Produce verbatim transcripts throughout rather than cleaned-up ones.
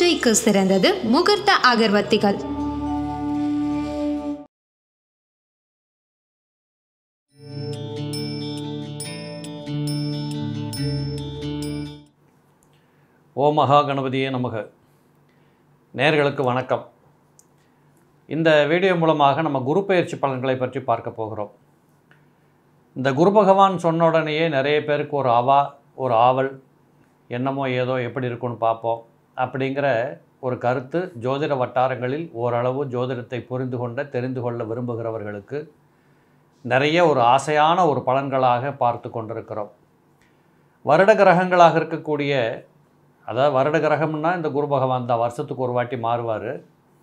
பூஜைக்கு சிறந்தது முகூர்த்த அகர்வத்திகள். ஓம் மகா கணபதியே நமக. நேயர்களுக்கு வணக்கம். இந்த வீடியோ மூலமாக நம்ம குரு பெயர்ச்சி பலன்களை பற்றி பார்க்க போகிறோம். இந்த குரு பகவான் சொன்ன உடனேயே நிறைய பேருக்கு ஒரு அவா ஒரு ஆவல், என்னமோ ஏதோ எப்படி இருக்குன்னு பார்ப்போம் அப்படிங்கிற ஒரு கருத்து ஜோதிட வட்டாரங்களில் ஓரளவு ஜோதிடத்தை புரிந்து கொண்ட தெரிந்து கொள்ள விரும்புகிறவர்களுக்கு நிறைய ஒரு ஆசையான ஒரு பலன்களாக பார்த்து கொண்டிருக்கிறோம். வருட கிரகங்களாக இருக்கக்கூடிய, அதாவது வருட கிரகம்னா இந்த குரு பகவான் தான் வருஷத்துக்கு ஒரு வாட்டி மாறுவார்.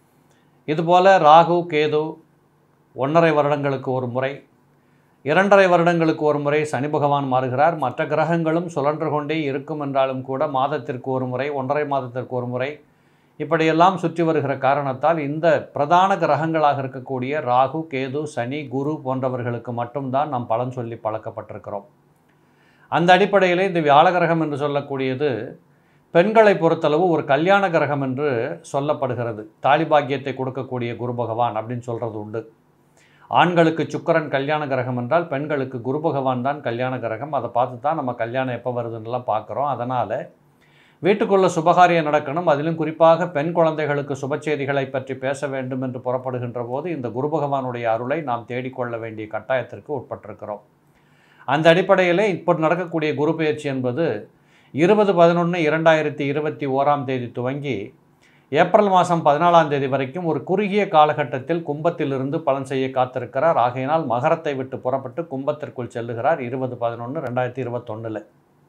இதுபோல் ராகு கேது ஒன்றரை வருடங்களுக்கு ஒரு முறை, இரண்டரை வருடங்களுக்கு ஒரு முறை சனி பகவான் மாறுகிறார். மற்ற கிரகங்களும் சுழன்று கொண்டே இருக்கும் என்றாலும் கூட மாதத்திற்கு ஒரு முறை, ஒன்றரை மாதத்திற்கு ஒரு முறை இப்படியெல்லாம் சுற்றி வருகிற காரணத்தால் இந்த பிரதான கிரகங்களாக இருக்கக்கூடிய ராகு கேது சனி குரு போன்றவர்களுக்கு மட்டும்தான் நாம் பலன் சொல்லி பழக்கப்பட்டிருக்கிறோம். அந்த அடிப்படையில் இந்த வியாழ கிரகம் என்று சொல்லக்கூடியது பெண்களை பொறுத்தளவு ஒரு கல்யாண கிரகம் என்று சொல்லப்படுகிறது. தாலிபாக்கியத்தை கொடுக்கக்கூடிய குரு பகவான் அப்படின்னு சொல்கிறது உண்டு. ஆண்களுக்கு சுக்கிரன் கல்யாண கிரகம் என்றால் பெண்களுக்கு குரு பகவான் தான் கல்யாண கிரகம். அதை பார்த்து தான் நம்ம கல்யாணம் எப்போ வருதுன்னெலாம் பார்க்குறோம். அதனால் வீட்டுக்குள்ள சுபகாரியம் நடக்கணும், அதிலும் குறிப்பாக பெண் குழந்தைகளுக்கு சுப செய்திகளை பற்றி பேச வேண்டும் என்று புறப்படுகின்ற போது இந்த குரு பகவானுடைய அருளை நாம் தேடிக்கொள்ள வேண்டிய கட்டாயத்திற்கு உட்பட்டிருக்கிறோம். அந்த அடிப்படையிலே இப்போ நடக்கக்கூடிய குரு பெயர்ச்சி என்பது இருபது பதினொன்று இரண்டாயிரத்தி இருபத்தி ஓராம் தேதி துவங்கி ஏப்ரல் மாதம் பதினாலாம் தேதி வரைக்கும் ஒரு குறுகிய காலகட்டத்தில் கும்பத்திலிருந்து பலன் செய்ய காத்திருக்கிறார். ஆகையினால் மகரத்தை விட்டு புறப்பட்டு கும்பத்திற்குள் செல்லுகிறார் இருபது பதினொன்று ரெண்டாயிரத்தி இருபத்தொன்னில்.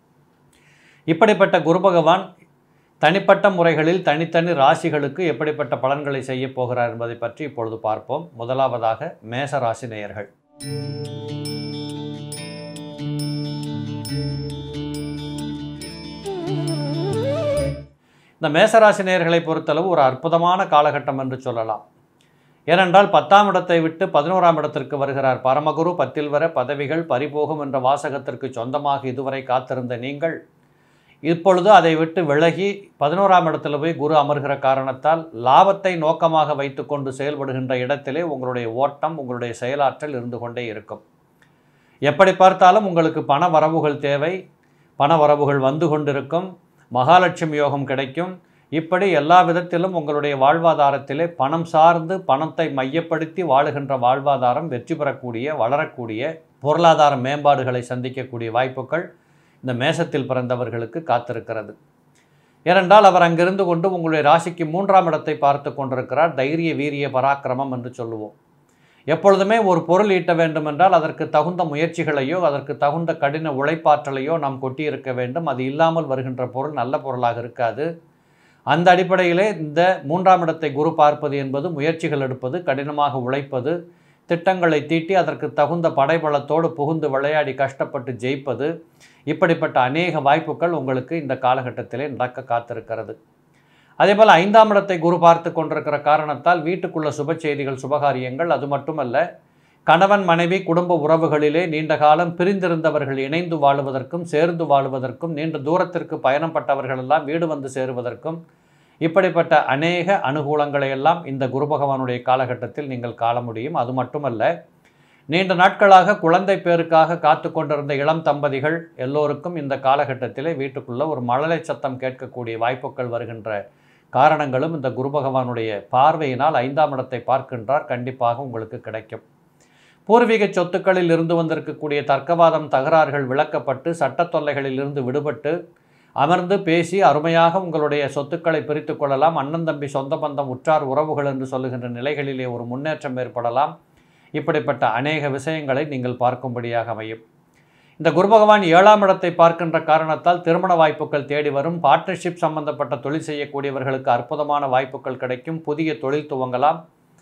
இப்படிப்பட்ட குரு பகவான் தனிப்பட்ட முறைகளில் தனித்தனி ராசிகளுக்கு எப்படிப்பட்ட பலன்களை செய்ய போகிறார் என்பதை பற்றி இப்பொழுது பார்ப்போம். முதலாவதாக மேச ராசி நேயர்கள். இந்த மேசராசி நேயர்களை பொறுத்தளவு ஒரு அற்புதமான காலகட்டம் என்று சொல்லலாம். ஏனென்றால் பத்தாம் இடத்தை விட்டு பதினோராம் இடத்திற்கு வருகிறார் பரமகுரு. பத்தில் வர பதவிகள் பறிபோகும் என்ற வாசகத்திற்கு சொந்தமாக இதுவரை காத்திருந்த நீங்கள் இப்பொழுது அதை விட்டு விலகி பதினோராம் இடத்துல போய் குரு அமர்கிற காரணத்தால் லாபத்தை நோக்கமாக வைத்து கொண்டு செயல்படுகின்ற இடத்திலே உங்களுடைய ஓட்டம் உங்களுடைய செயலாற்றல் இருந்து கொண்டே இருக்கும். எப்படி பார்த்தாலும் உங்களுக்கு பண வரவுகள் தேவை, பண வரவுகள் வந்து கொண்டிருக்கும், மகாலட்சுமி யோகம் கிடைக்கும். இப்படி எல்லா விதத்திலும் உங்களுடைய வாழ்வாதாரத்திலே பணம் சார்ந்து பணத்தை மையப்படுத்தி வாழுகின்ற வாழ்வாதாரம் வெற்றி பெறக்கூடிய வளரக்கூடிய பொருளாதார மேம்பாடுகளை சந்திக்கக்கூடிய வாய்ப்புகள் இந்த மேசத்தில் பிறந்தவர்களுக்கு காத்திருக்கிறது. ஏனென்றால் அவர் அங்கிருந்து கொண்டு உங்களுடைய ராசிக்கு மூன்றாம் இடத்தை பார்த்து கொண்டிருக்கிறார். தைரிய வீரிய பராக்கிரமம் என்று சொல்லுவோம். எப்பொழுதுமே ஒரு பொருள் ஈட்ட வேண்டும் என்றால் அதற்கு தகுந்த முயற்சிகளையோ அதற்கு தகுந்த கடின உழைப்பாற்றலையோ நாம் கொட்டியிருக்க வேண்டும். அது இல்லாமல் வருகின்ற பொருள் நல்ல பொருளாக இருக்காது. அந்த அடிப்படையிலே இந்த மூன்றாம் இடத்தை குரு பார்ப்பது என்பது முயற்சிகள் எடுப்பது, கடினமாக உழைப்பது, திட்டங்களை தீட்டி அதற்கு தகுந்த படைபலத்தோடு புகுந்து விளையாடி கஷ்டப்பட்டு ஜெயிப்பது, இப்படிப்பட்ட அநேக வாய்ப்புகள் உங்களுக்கு இந்த காலகட்டத்திலே நடக்க காத்திருக்கிறது. அதேபோல் ஐந்தாம் இடத்தை குரு பார்த்து கொண்டிருக்கிற காரணத்தால் வீட்டுக்குள்ள சுப செய்திகள் சுபகாரியங்கள், அது மட்டுமல்ல கணவன் மனைவி குடும்ப உறவுகளிலே நீண்ட காலம் பிரிந்திருந்தவர்கள் இணைந்து வாழுவதற்கும் சேர்ந்து வாழுவதற்கும், நீண்ட தூரத்திற்கு பயணப்பட்டவர்கள் எல்லாம் வீடு வந்து சேருவதற்கும், இப்படிப்பட்ட அநேக அனுகூலங்களை எல்லாம் இந்த குரு பகவானுடைய காலகட்டத்தில் நீங்கள் காண முடியும். அது மட்டுமல்ல நீண்ட நாட்களாக குழந்தை பேருக்காக காத்து கொண்டிருந்த இளம் தம்பதிகள் எல்லோருக்கும் இந்த காலகட்டத்திலே வீட்டுக்குள்ள ஒரு மழலை சத்தம் கேட்கக்கூடிய வாய்ப்புகள் வருகின்ற காரணங்களும் இந்த குரு பகவானுடைய பார்வையினால் ஐந்தாம் இடத்தை பார்க்கின்றார், கண்டிப்பாக உங்களுக்கு கிடைக்கும். பூர்வீக சொத்துக்களில் இருந்து வந்திருக்கக்கூடிய தர்க்கவாதம் தகராறுகள் விளக்கப்பட்டு சட்ட தொல்லைகளில் இருந்து விடுபட்டு அமர்ந்து பேசி அருமையாக உங்களுடைய சொத்துக்களை பிரித்து கொள்ளலாம். அண்ணன் தம்பி சொந்த பந்தம் உற்றார் உறவுகள் என்று சொல்லுகின்ற நிலைகளிலே ஒரு முன்னேற்றம் ஏற்படலாம். இப்படிப்பட்ட அநேக விஷயங்களை நீங்கள் பார்க்கும்படியாக அமையும். இந்த குரு பகவான் ஏழாம் இடத்தை பார்க்கின்ற காரணத்தால் திருமண வாய்ப்புகள் தேடி வரும். பார்ட்னர்ஷிப் சம்பந்தப்பட்ட தொழில் செய்யக்கூடியவர்களுக்கு அற்புதமான வாய்ப்புகள் கிடைக்கும். புதிய தொழில் துவங்கலாம்.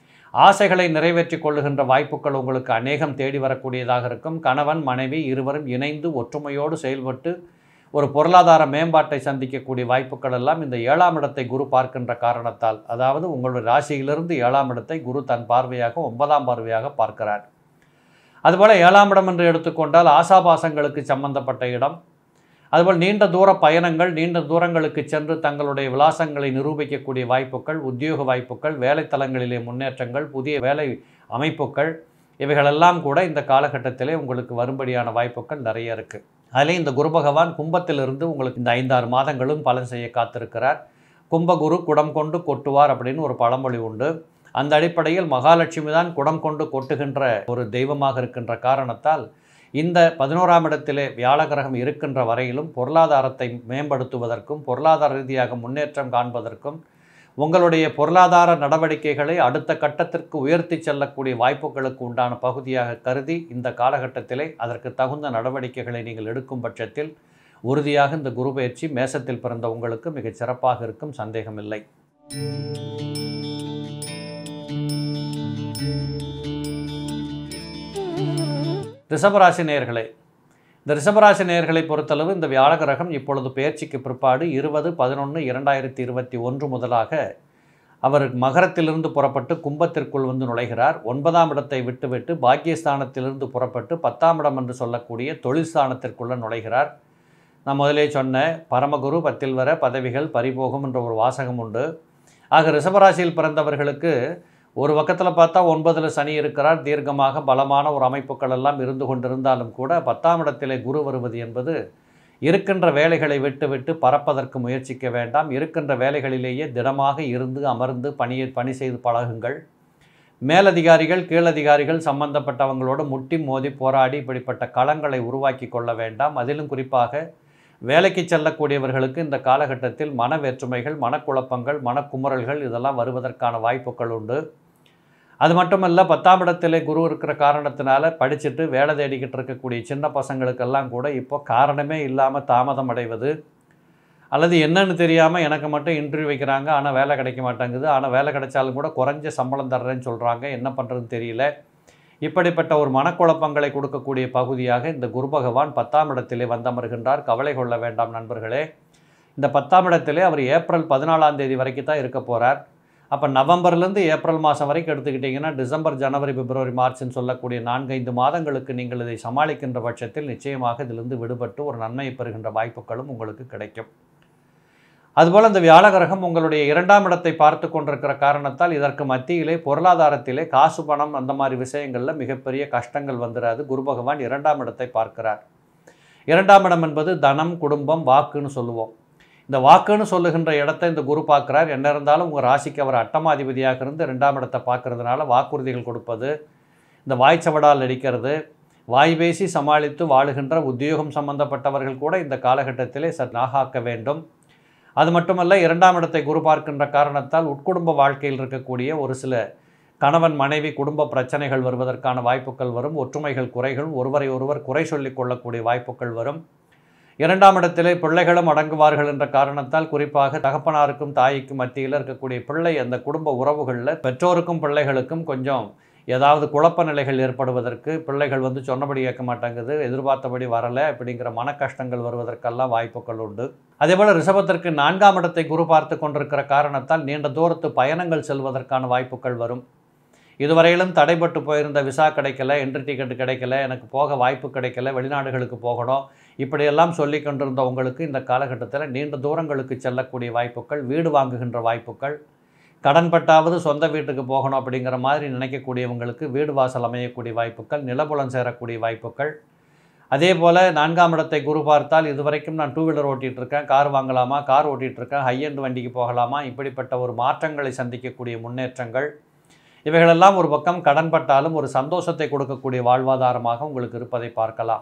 ஆசைகளை நிறைவேற்றி கொள்ளுகின்ற வாய்ப்புகள் உங்களுக்கு அநேகம் தேடி வரக்கூடியதாக இருக்கும். கணவன் மனைவி இருவரும் இணைந்து ஒற்றுமையோடு செயல்பட்டு ஒரு பொருளாதார மேம்பாட்டை சந்திக்கக்கூடிய வாய்ப்புகள் எல்லாம் இந்த ஏழாம் இடத்தை குரு பார்க்கின்ற காரணத்தால், அதாவது உங்களுடைய ராசியிலிருந்து ஏழாம் இடத்தை குரு தன் பார்வையாக ஒன்பதாம் பார்வையாக பார்க்கிறார். அதுபோல் ஏழாம் இடம் என்று எடுத்துக்கொண்டால் ஆசாபாசங்களுக்கு சம்பந்தப்பட்ட இடம், அதுபோல் நீண்ட தூர பயணங்கள், நீண்ட தூரங்களுக்கு சென்று தங்களுடைய விலாசங்களை நிரூபிக்கக்கூடிய வாய்ப்புகள், உத்தியோக வாய்ப்புகள், வேலைத்தலங்களிலே முன்னேற்றங்கள், புதிய வேலை அமைப்புகள், இவைகளெல்லாம் கூட இந்த காலகட்டத்திலே உங்களுக்கு வரும்படியான வாய்ப்புகள் நிறைய இருக்குது. அதிலே இந்த குரு பகவான் கும்பத்திலிருந்து உங்களுக்கு இந்த ஐந்தாறு மாதங்களும் பலன் செய்ய காத்திருக்கிறார். கும்பகுரு குடம் கொண்டு கொட்டுவார் அப்படின்னு ஒரு பழமொழி உண்டு. அந்த அடிப்படையில் மகாலட்சுமி தான் குடம் கொண்டு கொட்டுகின்ற ஒரு தெய்வமாக இருக்கின்ற காரணத்தால் இந்த பதினோராம் இடத்திலே வியாழ கிரகம் இருக்கின்ற வரையிலும் பொருளாதாரத்தை மேம்படுத்துவதற்கும் பொருளாதார ரீதியாக முன்னேற்றம் காண்பதற்கும் உங்களுடைய பொருளாதார நடவடிக்கைகளை அடுத்த கட்டத்திற்கு உயர்த்தி செல்லக்கூடிய வாய்ப்புகளுக்கு உண்டான பகுதியாக கருதி இந்த காலகட்டத்திலே அதற்கு தகுந்த நடவடிக்கைகளை நீங்கள் எடுக்கும் பட்சத்தில் உறுதியாக இந்த குரு பயிற்சி மேசத்தில் பிறந்த உங்களுக்கு மிகச் சிறப்பாக இருக்கும், சந்தேகமில்லை. ரிஷபராசி நேயர்களே, இந்த ரிஷபராசி நேயர்களை பொறுத்தளவு இந்த வியாழ கிரகம் இப்பொழுது பெயர்ச்சிக்கு பிற்பாடு இருபது பதினொன்று இரண்டாயிரத்தி இருபத்தி ஒன்று முதலாக அவர் மகரத்திலிருந்து புறப்பட்டு கும்பத்திற்குள் வந்து நுழைகிறார். ஒன்பதாம் இடத்தை விட்டுவிட்டு பாக்கியஸ்தானத்திலிருந்து புறப்பட்டு பத்தாம் இடம் என்று சொல்லக்கூடிய தொழில் ஸ்தானத்திற்குள்ளே நுழைகிறார். நான் முதலே சொன்ன பரமகுரு பத்தில் வர பதவிகள் பறிபோகும் என்ற ஒரு வாசகம் உண்டு. ஆக ரிஷபராசியில் பிறந்தவர்களுக்கு ஒரு பக்கத்தில் பார்த்தா ஒன்பதில் சனி இருக்கிறார், தீர்க்கமாக பலமான ஒரு அமைப்புகள் எல்லாம் இருந்து கொண்டிருந்தாலும் கூட பத்தாம் இடத்திலே குரு வருவது என்பது இருக்கின்ற வேலைகளை விட்டு விட்டு பறப்பதற்கு முயற்சிக்க வேண்டாம். இருக்கின்ற வேலைகளிலேயே திடமாக இருந்து அமர்ந்து பணியை பணி செய்து பழகுங்கள். மேலதிகாரிகள் கீழதிகாரிகள் சம்பந்தப்பட்டவங்களோடு முட்டி மோதி போராடி இப்படிப்பட்ட களங்களை உருவாக்கி கொள்ள வேண்டாம். அதிலும் குறிப்பாக வேலைக்கு செல்லக்கூடியவர்களுக்கு இந்த காலகட்டத்தில் மன வேற்றுமைகள், மனக்குழப்பங்கள், மனக்குமுறல்கள் இதெல்லாம் வருவதற்கான வாய்ப்புகள் உண்டு. அது மட்டுமல்ல, பத்தாம் இடத்திலே குரு இருக்கிற காரணத்தினால படிச்சுட்டு வேலை தேடிக்கிட்டு இருக்கக்கூடிய சின்ன பசங்களுக்கெல்லாம் கூட இப்போ காரணமே இல்லாமல் தாமதம் அடைவது, அல்லது என்னன்னு தெரியாமல் எனக்கு மட்டும் இன்டர்வியூ வைக்கிறாங்க ஆனால் வேலை கிடைக்க மாட்டேங்குது, ஆனால் வேலை கிடைச்சாலும் கூட குறைஞ்ச சம்பளம் தர்றேன்னு சொல்கிறாங்க, என்ன பண்ணுறதுன்னு தெரியல, இப்படிப்பட்ட ஒரு மனக்குழப்பங்களை கொடுக்கக்கூடிய பகுதியாக இந்த குரு பகவான் பத்தாம் இடத்திலே வந்தமர்கின்றார். கவலை கொள்ள வேண்டாம் நண்பர்களே. இந்த பத்தாம் இடத்திலே அவர் ஏப்ரல் பதினாலாம் தேதி வரைக்கும் தான் இருக்க போகிறார். அப்போ நவம்பர்லேருந்து ஏப்ரல் மாதம் வரைக்கும் எடுத்துக்கிட்டிங்கன்னா டிசம்பர் ஜனவரி பிப்ரவரி மார்ச்னு சொல்லக்கூடிய நான்கைந்து மாதங்களுக்கு நீங்கள் இதை சமாளிக்கின்ற பட்சத்தில் நிச்சயமாக இதிலிருந்து விடுபட்டு ஒரு நன்மையை பெறுகின்ற வாய்ப்புகளும் உங்களுக்கு கிடைக்கும். அதுபோல் இந்த வியாழ கிரகம் உங்களுடைய இரண்டாம் இடத்தை பார்த்து கொண்டிருக்கிற காரணத்தால் இதற்கு மத்தியிலே பொருளாதாரத்திலே காசு பணம் அந்த மாதிரி விஷயங்களில் மிகப்பெரிய கஷ்டங்கள் வந்துடாது. குரு பகவான் இரண்டாம் இடத்தை பார்க்கிறார். இரண்டாம் இடம் என்பது தனம், குடும்பம், வாக்குன்னு சொல்லுவோம். இந்த வாக்குன்னு சொல்லுகின்ற இடத்தை இந்த குரு பார்க்குறார். என்ன இருந்தாலும் உங்கள் ராசிக்கு அவர் அட்டமாதிபதியாக இருந்து ரெண்டாம் இடத்தை பார்க்கறதுனால வாக்குறுதிகள் கொடுப்பது, இந்த வாய்ச்சவடால் அடிக்கிறது, வாய் பேசி சமாளித்து வாழுகின்ற உத்தியோகம் சம்பந்தப்பட்டவர்கள் கூட இந்த காலகட்டத்திலே சற்று நாகாக்க வேண்டும். அது மட்டுமல்ல, இரண்டாம் இடத்தை குரு பார்க்கின்ற காரணத்தால் உட்குடும்ப வாழ்க்கையில் இருக்கக்கூடிய ஒரு சில கணவன் மனைவி குடும்ப பிரச்சனைகள் வருவதற்கான வாய்ப்புகள் வரும். ஒற்றுமைகள் குறைகள், ஒருவரை ஒருவர் குறை சொல்லிக் கொள்ளக்கூடிய வாய்ப்புகள் வரும். இரண்டாம் இடத்திலே பிள்ளைகளும் அடங்குவார்கள் என்ற காரணத்தால் குறிப்பாக தகப்பனாருக்கும் தாய்க்கும் மத்தியில் இருக்கக்கூடிய பிள்ளை அந்த குடும்ப உறவுகளில் பெற்றோருக்கும் பிள்ளைகளுக்கும் கொஞ்சம் ஏதாவது குழப்ப நிலைகள் ஏற்படுவதற்கு, பிள்ளைகள் வந்து சொன்னபடி கேட்க மாட்டேங்குது, எதிர்பார்த்தபடி வரலை அப்படிங்கிற மன கஷ்டங்கள் வருவதற்கெல்லாம் வாய்ப்புகள் உண்டு. அதேபோல் ரிஷபத்திற்கு நான்காம் இடத்தை குரு பார்த்து கொண்டிருக்கிற காரணத்தால் நீண்ட தூரத்து பயணங்கள் செல்வதற்கான வாய்ப்புகள் வரும். இதுவரையிலும் தடைப்பட்டு போயிருந்த விசா கிடைக்கல, என்ட்ரி டிக்கெட் கிடைக்கல, எனக்கு போக வாய்ப்பு கிடைக்கல, வெளிநாடுகளுக்கு போகணும், இப்படியெல்லாம் சொல்லி கொண்டிருந்த உங்களுக்கு இந்த காலகட்டத்தில் நீண்ட தூரங்களுக்கு செல்லக்கூடிய வாய்ப்புகள், வீடு வாங்குகின்ற வாய்ப்புகள், கடன்பட்டாவது சொந்த வீட்டுக்கு போகணும் அப்படிங்கிற மாதிரி நினைக்கக்கூடியவங்களுக்கு வீடு வாசல் அமையக்கூடிய வாய்ப்புகள், நிலபுலம் சேரக்கூடிய வாய்ப்புகள். அதே போல் நான்காம் இடத்தை குரு பார்த்தால் இதுவரைக்கும் நான் டூ வீலர் ஓட்டிகிட்டு இருக்கேன், கார் வாங்கலாமா, கார் ஓட்டிகிட்டு இருக்கேன், ஹை எண்ட் வண்டிக்கு போகலாமா, இப்படிப்பட்ட ஒரு மாற்றங்களை சந்திக்கக்கூடிய முன்னேற்றங்கள், இவைகளெல்லாம் ஒரு பக்கம் கடன்பட்டாலும் ஒரு சந்தோஷத்தை கொடுக்கக்கூடிய வாழ்வாதாரமாக உங்களுக்கு இருப்பதை பார்க்கலாம்.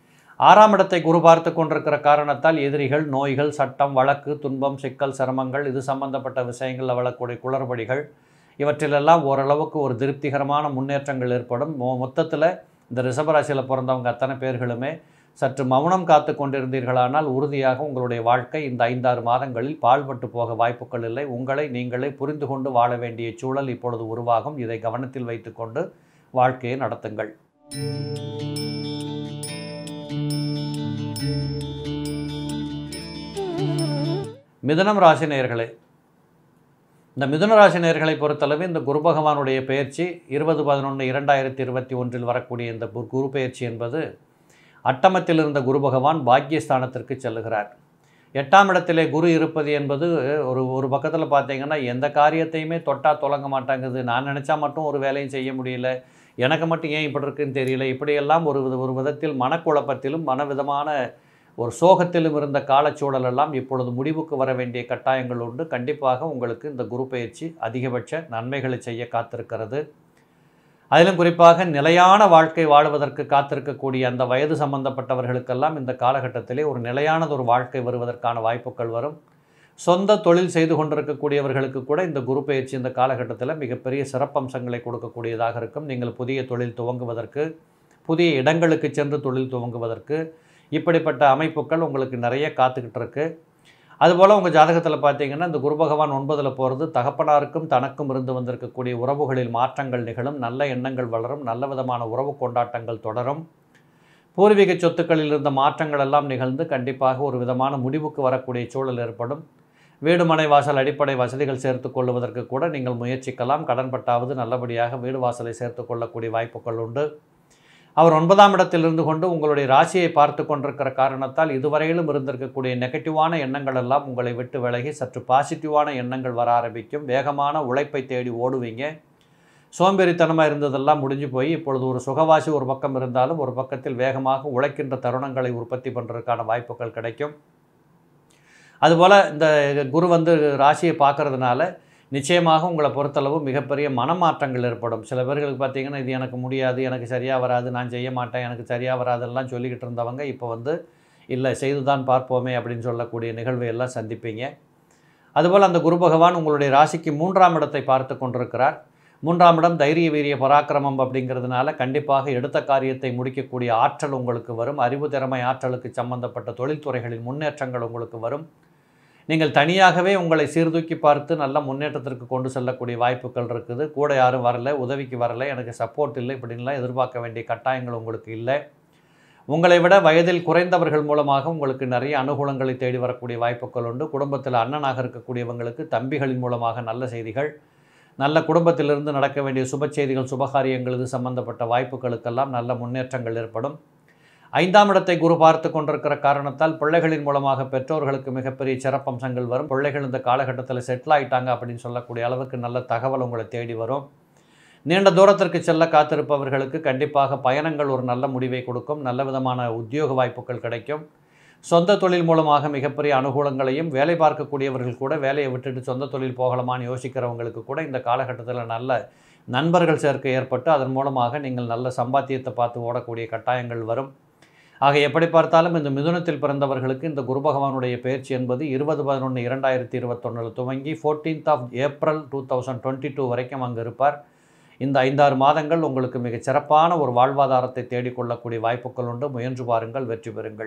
ஆறாம் இடத்தை குரு பார்த்து கொண்டிருக்கிற காரணத்தால் எதிரிகள், நோய்கள், சட்டம், வழக்கு, துன்பம், சிக்கல், சிரமங்கள், இது சம்பந்தப்பட்ட விஷயங்களில் வளரக்கூடிய குளறுபடிகள், இவற்றிலெல்லாம் ஓரளவுக்கு ஒரு திருப்திகரமான முன்னேற்றங்கள் ஏற்படும். மொ மொத்தத்தில் இந்த ரிஷபராசியில் பிறந்தவங்க அத்தனை பேர்களுமே சற்று மௌனம் காத்து கொண்டிருந்தீர்களானால் உறுதியாக உங்களுடைய வாழ்க்கை இந்த ஐந்தாறு மாதங்களில் பாழ்பட்டு போக வாய்ப்புகள் இல்லை. உங்களை நீங்களே புரிந்து கொண்டு வாழ வேண்டிய சூழல் இப்பொழுது உருவாகும். இதை கவனத்தில் வைத்துக்கொண்டு வாழ்க்கையை நடத்துங்கள். மிதுனம் ராசி நேயர்களே, இந்த மிதுன ராசி நேயர்களை பொறுத்தளவு இந்த குரு பகவானுடைய பெயர்ச்சி இருபது பதினொன்று இரண்டாயிரத்தி இருபத்தி ஒன்றில் வரக்கூடிய இந்த குரு பெயர்ச்சி என்பது அட்டமத்தில் இருந்த குரு பகவான் பாக்கியஸ்தானத்திற்கு செல்லுகிறார். எட்டாம் இடத்திலே குரு இருப்பது என்பது ஒரு ஒரு பக்கத்தில் பார்த்தீங்கன்னா எந்த காரியத்தையுமே தொட்டால் தொடங்க மாட்டாங்குது. நான் நினச்சா மட்டும் ஒரு வேலையும் செய்ய முடியல, எனக்கு மட்டும் ஏன் இப்படி இருக்குன்னு தெரியல, இப்படியெல்லாம் ஒரு வித ஒரு விதத்தில் மனக்குழப்பத்திலும் மனவிதமான ஒரு சோகத்திலும் இருந்த காலச்சூழலெல்லாம் இப்பொழுது முடிவுக்கு வர வேண்டிய கட்டாயங்கள் உண்டு. கண்டிப்பாக உங்களுக்கு இந்த குரு பயிற்சி அதிகபட்ச நன்மைகளை செய்ய காத்திருக்கிறது. அதிலும் குறிப்பாக நிலையான வாழ்க்கை வாழ்வதற்கு காத்திருக்கக்கூடிய அந்த வயது சம்பந்தப்பட்டவர்களுக்கெல்லாம் இந்த காலகட்டத்திலே ஒரு நிலையானது ஒரு வாழ்க்கை வருவதற்கான வாய்ப்புகள் வரும். சொந்த தொழில் செய்து கொண்டிருக்கக்கூடியவர்களுக்கு கூட இந்த குரு பயிற்சி இந்த காலகட்டத்தில் மிகப்பெரிய சிறப்பம்சங்களை கொடுக்கக்கூடியதாக இருக்கும். நீங்கள் புதிய தொழில் துவங்குவதற்கு, புதிய இடங்களுக்கு சென்று தொழில் துவங்குவதற்கு இப்படிப்பட்ட அமைப்புகள் உங்களுக்கு நிறைய காத்துக்கிட்டு இருக்கு. அதுபோல் உங்கள் ஜாதகத்தில் பார்த்தீங்கன்னா இந்த குரு பகவான் ஒன்பதில் போகிறது தகப்பனாருக்கும் தனக்கும் இருந்து வந்திருக்கக்கூடிய உறவுகளில் மாற்றங்கள் நிகழும், நல்ல எண்ணங்கள் வளரும், நல்ல விதமான உறவு கொண்டாட்டங்கள் தொடரும். பூர்வீக சொத்துக்களில் இருந்த மாற்றங்கள் எல்லாம் நிகழ்ந்து கண்டிப்பாக ஒரு விதமான முடிவுக்கு வரக்கூடிய சூழல் ஏற்படும். வீடு மனை வாசல் அடிப்படை வசதிகள் சேர்த்து கொள்வதற்கு கூட நீங்கள் முயற்சிக்கலாம். கடன்பட்டாவது நல்லபடியாக வீடு வாசலை சேர்த்து கொள்ளக்கூடிய வாய்ப்புகள் உண்டு. அவர் ஒன்பதாம் இடத்தில் இருந்து கொண்டு உங்களுடைய ராசியை பார்த்து கொண்டிருக்கிற காரணத்தால் இதுவரையிலும் இருந்திருக்கக்கூடிய நெகட்டிவான எண்ணங்கள் எல்லாம் உங்களை விட்டு விலகி சற்று பாசிட்டிவான எண்ணங்கள் வர ஆரம்பிக்கும். வேகமான உழைப்பை தேடி ஓடுவீங்க. சோம்பேறித்தனமாக இருந்ததெல்லாம் முடிஞ்சு போய் இப்பொழுது ஒரு சுகவாசி ஒரு பக்கம் இருந்தாலும் ஒரு பக்கத்தில் வேகமாக உழைக்கின்ற தருணங்களை உற்பத்தி பண்ணுறதுக்கான வாய்ப்புகள் கிடைக்கும். அதுபோல் இந்த குரு வந்து ராசியை பார்க்கறதுனால நிச்சயமாக உங்களை பொறுத்தளவு மிகப்பெரிய மனமாற்றங்கள் ஏற்படும். சில பேர்களுக்கு பார்த்திங்கன்னா இது எனக்கு முடியாது, எனக்கு சரியாக வராது, நான் செய்ய மாட்டேன், எனக்கு சரியாக வராதெல்லாம் சொல்லிக்கிட்டு இருந்தவங்க இப்போ வந்து இல்லை செய்து தான் பார்ப்போமே அப்படின்னு சொல்லக்கூடிய நிகழ்வை எல்லாம் சந்திப்பீங்க. அதுபோல் அந்த குரு பகவான் உங்களுடைய ராசிக்கு மூன்றாம் இடத்தை பார்த்து கொண்டிருக்கிறார். மூன்றாம் இடம் தைரிய வீரிய பராக்கிரமம் அப்படிங்கிறதுனால கண்டிப்பாக எடுத்த காரியத்தை முடிக்கக்கூடிய ஆற்றல் உங்களுக்கு வரும். அறிவு திறமை ஆற்றலுக்கு சம்பந்தப்பட்ட தொழில்துறைகளின் முன்னேற்றங்கள் உங்களுக்கு வரும். நீங்கள் தனியாகவே உங்களை சீர்தூக்கி பார்த்து நல்ல முன்னேற்றத்திற்கு கொண்டு செல்லக்கூடிய வாய்ப்புகள் இருக்குது. கூட யாரும் வரலை, உதவிக்கு வரலை, எனக்கு சப்போர்ட் இல்லை, இப்படின்லாம் எதிர்பார்க்க வேண்டிய கட்டாயங்கள் உங்களுக்கு இல்லை. உங்களை விட வயதில் குறைந்தவர்கள் மூலமாக உங்களுக்கு நிறைய அனுகூலங்களை தேடி வரக்கூடிய வாய்ப்புகள் உண்டு. குடும்பத்தில் அண்ணனாக இருக்கக்கூடியவங்களுக்கு தம்பிகளின் மூலமாக நல்ல செய்திகள், நல்ல குடும்பத்திலிருந்து நடக்க வேண்டிய சுப செய்திகள், சுபகாரியங்கள் இது சம்பந்தப்பட்ட வாய்ப்புகளுக்கெல்லாம் நல்ல முன்னேற்றங்கள் ஏற்படும். ஐந்தாம் இடத்தை குரு பார்த்து கொண்டிருக்கிற காரணத்தால் பிள்ளைகளின் மூலமாக பெற்றோர்களுக்கு மிகப்பெரிய சிறப்பம்சங்கள் வரும். பிள்ளைகள் இந்த காலகட்டத்தில் செட்டில் ஆகிட்டாங்க அப்படின்னு சொல்லக்கூடிய அளவுக்கு நல்ல தகவல் உங்களை தேடி வரும். நீண்ட தூரத்திற்கு செல்ல காத்திருப்பவர்களுக்கு கண்டிப்பாக பயணங்கள் ஒரு நல்ல முடிவை கொடுக்கும். நல்ல விதமான உத்தியோக வாய்ப்புகள் கிடைக்கும். சொந்த தொழில் மூலமாக மிகப்பெரிய அனுகூலங்களையும், வேலை பார்க்கக்கூடியவர்கள் கூட வேலையை விட்டுட்டு சொந்த தொழில் போகலாமான்னு யோசிக்கிறவங்களுக்கு கூட இந்த காலகட்டத்தில் நல்ல நண்பர்கள் சேர்க்கை ஏற்பட்டு அதன் மூலமாக நீங்கள் நல்ல சம்பாத்தியத்தை பார்த்து ஓடக்கூடிய கட்டாயங்கள் வரும். ஆக எப்படி பார்த்தாலும் இந்த மிதுனத்தில் பிறந்தவர்களுக்கு இந்த குரு பகவானுடைய பயிற்சி என்பது இருபது பதினொன்று இரண்டாயிரத்தி இருபத்தொன்னில் துவங்கி fourteenth of April two thousand twenty two வரைக்கும் அங்கே இருப்பார். இந்த ஐந்தாறு மாதங்கள் உங்களுக்கு மிகச் சிறப்பான ஒரு வாழ்வாதாரத்தை தேடிக்கொள்ளக்கூடிய வாய்ப்புகள் உண்டு. முயன்று பாருங்கள், வெற்றி பெறுங்கள்.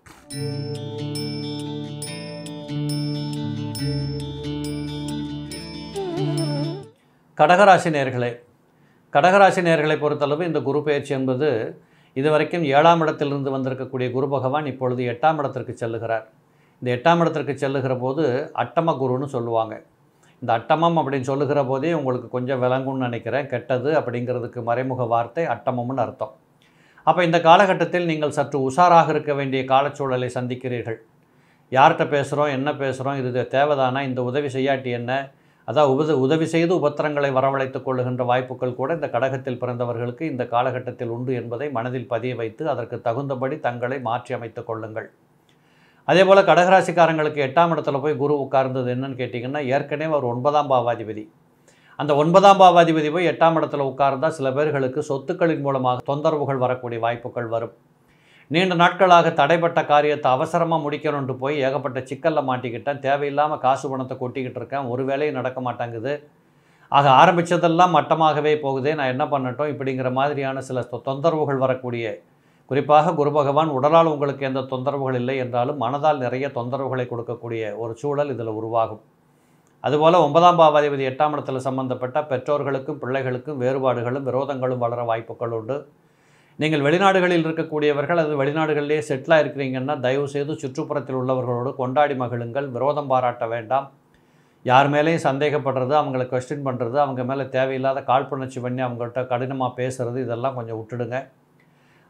கடகராசி நேயர்களே, கடகராசி நேயர்களை பொறுத்தளவு இந்த குரு பயிற்சி என்பது இதுவரைக்கும் ஏழாம் இடத்திலிருந்து வந்திருக்கக்கூடிய குரு பகவான் இப்பொழுது எட்டாம் இடத்திற்கு செல்லுகிறார். இந்த எட்டாம் இடத்திற்கு செல்லுகிற போது அட்டம குருன்னு சொல்லுவாங்க. இந்த அட்டமம் அப்படின்னு சொல்லுகிற போதே உங்களுக்கு கொஞ்சம் விளங்கும்னு நினைக்கிறேன். கெட்டது அப்படிங்கிறதுக்கு மறைமுக வார்த்தை அட்டமம்னு அர்த்தம். அப்போ இந்த காலகட்டத்தில் நீங்கள் சற்று உஷாராக இருக்க வேண்டிய காலச்சூழலை சந்திக்கிறீர்கள். யார்கிட்ட பேசுகிறோம், என்ன பேசுகிறோம், இது தேவைதானா, இந்த உதவி செய்யாட்டி என்ன, அதான் உப உதவி செய்து உபத்திரங்களை வரவழைத்துக் கொள்ளுகின்ற வாய்ப்புகள் கூட இந்த கடகத்தில் பிறந்தவர்களுக்கு இந்த காலகட்டத்தில் உண்டு என்பதை மனதில் பதிய வைத்து அதற்கு தகுந்தபடி தங்களை மாற்றி அமைத்துக் கொள்ளுங்கள். அதே போல் கடகராசிக்காரங்களுக்கு எட்டாம் இடத்துல போய் குரு உட்கார்ந்தது என்னன்னு கேட்டிங்கன்னா, ஏற்கனவே அவர் ஒன்பதாம் பாவாதிபதி. அந்த ஒன்பதாம் பாவாதிபதி போய் எட்டாம் இடத்துல உட்கார்ந்தால் சில பேர்களுக்கு சொத்துக்களின் மூலமாக தொந்தரவுகள் வரக்கூடிய வாய்ப்புகள் வரும். நீண்ட நாட்களாக தடைப்பட்ட காரியத்தை அவசரமாக முடிக்கணுன்ட்டு போய் ஏகப்பட்ட சிக்கலில் மாட்டிக்கிட்டேன், தேவையில்லாமல் காசு பணத்தை கொட்டிக்கிட்டு இருக்கேன், ஒரு வேலையும் நடக்க மாட்டாங்குது, ஆக ஆரம்பித்ததெல்லாம் மட்டமாகவே போகுதே, நான் என்ன பண்ணட்டும், இப்படிங்கிற மாதிரியான சில தொந்தரவுகள் வரக்கூடிய, குறிப்பாக குரு பகவான் உடலால் உங்களுக்கு எந்த தொந்தரவுகள் இல்லை என்றாலும் மனதால் நிறைய தொந்தரவுகளை கொடுக்கக்கூடிய ஒரு சூழல் இதில் உருவாகும். அதுபோல் ஒன்பதாம் பாவாதிபதி எட்டாம் இடத்துல சம்பந்தப்பட்ட பெற்றோர்களுக்கும் பிள்ளைகளுக்கும் வேறுபாடுகளும் விரோதங்களும் வளர வாய்ப்புகள் உண்டு. நீங்கள் வெளிநாடுகளில் இருக்கக்கூடியவர்கள் அது வெளிநாடுகளிலே செட்டிலாக இருக்கிறீங்கன்னா தயவுசெய்து சுற்றுப்புறத்தில் உள்ளவர்களோடு கொண்டாடி மகிழுங்கள். விரோதம் பாராட்ட வேண்டாம். யார் மேலேயும் சந்தேகப்படுறது, அவங்களை கொஸ்டின் பண்ணுறது, அவங்க மேலே தேவையில்லாத காழ்ப்புணர்ச்சி பண்ணி அவங்கள்ட்ட கடினமாக பேசுகிறது, இதெல்லாம் கொஞ்சம் விட்டுடுங்க.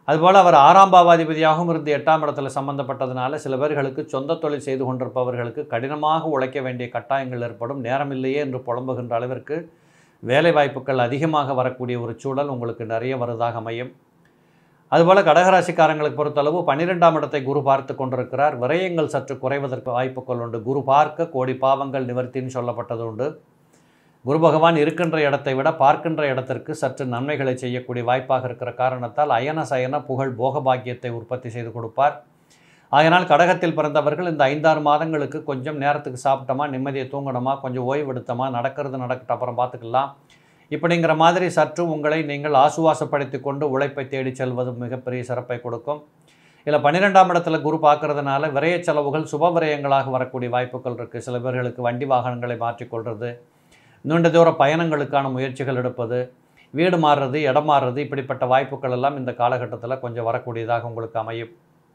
அதுபோல் அவர் ஆறாம் பாவாதிபதியாகவும் இருந்து எட்டாம் இடத்துல சம்பந்தப்பட்டதுனால சில பேர்களுக்கு சொந்த தொழில் செய்து கொண்டிருப்பவர்களுக்கு கடினமாக உழைக்க வேண்டிய கட்டாயங்கள் ஏற்படும். நேரமில்லையே என்று புலம்புகின்ற அளவிற்கு வேலை வாய்ப்புகள் அதிகமாக வரக்கூடிய ஒரு சூழல் உங்களுக்கு நிறைய வருவதாக அமையும். அதுபோல் கடகராசிக்காரங்களுக்கு பொறுத்தளவு பன்னிரெண்டாம் இடத்தை குரு பார்த்து கொண்டிருக்கிறார். விரயங்கள் சற்று குறைவதற்கு வாய்ப்புகள் உண்டு. குரு பார்க்க கோடி பாவங்கள் நிவர்த்தின்னு சொல்லப்பட்டது உண்டு. குரு பகவான் இருக்கின்ற இடத்தை விட பார்க்கின்ற இடத்திற்கு சற்று நன்மைகளை செய்யக்கூடிய வாய்ப்பாக இருக்கிற காரணத்தால் அயன சயன புகழ் போகபாக்கியத்தை உற்பத்தி செய்து கொடுப்பார். ஆகையினால் கடகத்தில் பிறந்தவர்கள் இந்த ஐந்தாறு மாதங்களுக்கு கொஞ்சம் நேரத்துக்கு சாப்பிட்டோமா, நிம்மதியை தூங்கணுமா, கொஞ்சம் ஓய்வு எடுத்தோமா, நடக்கிறது நடக்கட்டும் அப்புறம் பார்த்துக்கலாம் இப்படிங்கிற மாதிரி சற்று உங்களை நீங்கள் ஆசுவாசப்படுத்தி கொண்டு உழைப்பை தேடி செல்வது மிகப்பெரிய சிறப்பை கொடுக்கும். இல்லை பன்னிரெண்டாம் இடத்துல குரு பார்க்கறதுனால விரய செலவுகள் சுப விரயங்களாக வரக்கூடிய வாய்ப்புகள் இருக்குது. சில பேர்களுக்கு வண்டி வாகனங்களை மாற்றிக்கொள்வது, நீண்ட தூர பயணங்களுக்கான முயற்சிகள் எடுப்பது, வீடு மாறுறது, இடம் மாறுறது, இப்படிப்பட்ட வாய்ப்புகள் எல்லாம் இந்த காலகட்டத்தில் கொஞ்சம் வரக்கூடியதாக உங்களுக்கு அமையும்.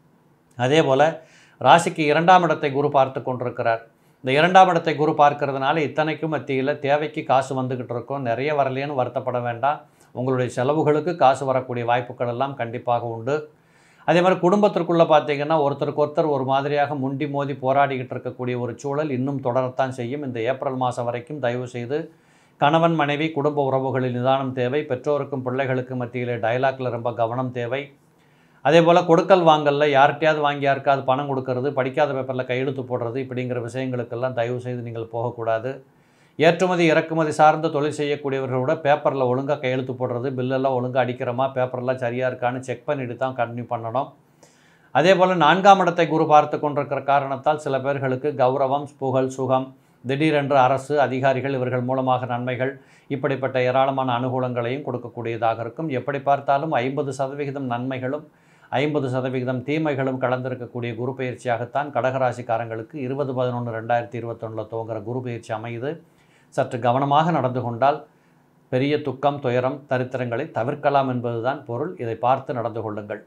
அதே போல் ராசிக்கு இரண்டாம் இடத்தை குரு பார்த்து கொண்டிருக்கிறார். இந்த இரண்டாம் இடத்தை குரு பார்க்கறதுனால இத்தனைக்கும் மத்தியில் தேவைக்கு காசு வந்துக்கிட்டு இருக்கும். நிறைய வரலேன்னு வருத்தப்பட வேண்டாம். உங்களுடைய செலவுகளுக்கு காசு வரக்கூடிய வாய்ப்புகள் எல்லாம் கண்டிப்பாக உண்டு. அதே மாதிரி குடும்பத்திற்குள்ளே பார்த்தீங்கன்னா ஒருத்தருக்கு ஒருத்தர் ஒரு மாதிரியாக முண்டி மோதி போராடிக்கிட்டு இருக்கக்கூடிய ஒரு சூழல் இன்னும் தொடரத்தான் செய்யும். இந்த ஏப்ரல் மாதம் வரைக்கும் தயவு செய்து கணவன் மனைவி குடும்ப உறவுகளில் நிதானம் தேவை. பெற்றோருக்கும் பிள்ளைகளுக்கும் மத்தியில் டயலாக்ல ரொம்ப கவனம் தேவை. அதே போல் கொடுக்கல் வாங்கலில் யார்கிட்டையாவது வாங்கி யாருக்காவது பணம் கொடுக்கறது, படிக்காத பேப்பரில் கையெழுத்து போடுறது இப்படிங்கிற விஷயங்களுக்கெல்லாம் தயவு செய்து நீங்கள் போகக்கூடாது. ஏற்றுமதி இறக்குமதி சார்ந்த தொழில் செய்யக்கூடியவர்களோட பேப்பரில் ஒழுங்காக கையெழுத்து போடுறது, பில்லெல்லாம் ஒழுங்காக அடிக்கிறோமா, பேப்பரெல்லாம் சரியாக இருக்கான்னு செக் பண்ணிட்டு தான் கண்டினியூ பண்ணணும். அதே போல் நான்காம் இடத்தை குரு பார்த்து கொண்டிருக்கிற காரணத்தால் சில பேர்களுக்கு கௌரவம், புகழ், சுகம், திடீரென்று அரசு அதிகாரிகள் இவர்கள் மூலமாக நன்மைகள் இப்படிப்பட்ட ஏராளமான அனுகூலங்களையும் கொடுக்கக்கூடியதாக இருக்கும். எப்படி பார்த்தாலும் ஐம்பது சதவிகிதம் நன்மைகளும் ஐம்பது சதவிகிதம் தீமைகளும் கலந்திருக்கக்கூடிய குரு பயிற்சியாகத்தான் கடகராசிக்காரங்களுக்கு இருபது பதினொன்று ரெண்டாயிரத்தி இருபத்தொன்னில் துவங்குற குரு பயிற்சி அமையுது. சற்று கவனமாக நடந்து கொண்டால் பெரிய துக்கம், துயரம், தரித்திரங்களை தவிர்க்கலாம் என்பதுதான் பொருள். இதை பார்த்து நடந்து கொள்ளுங்கள்.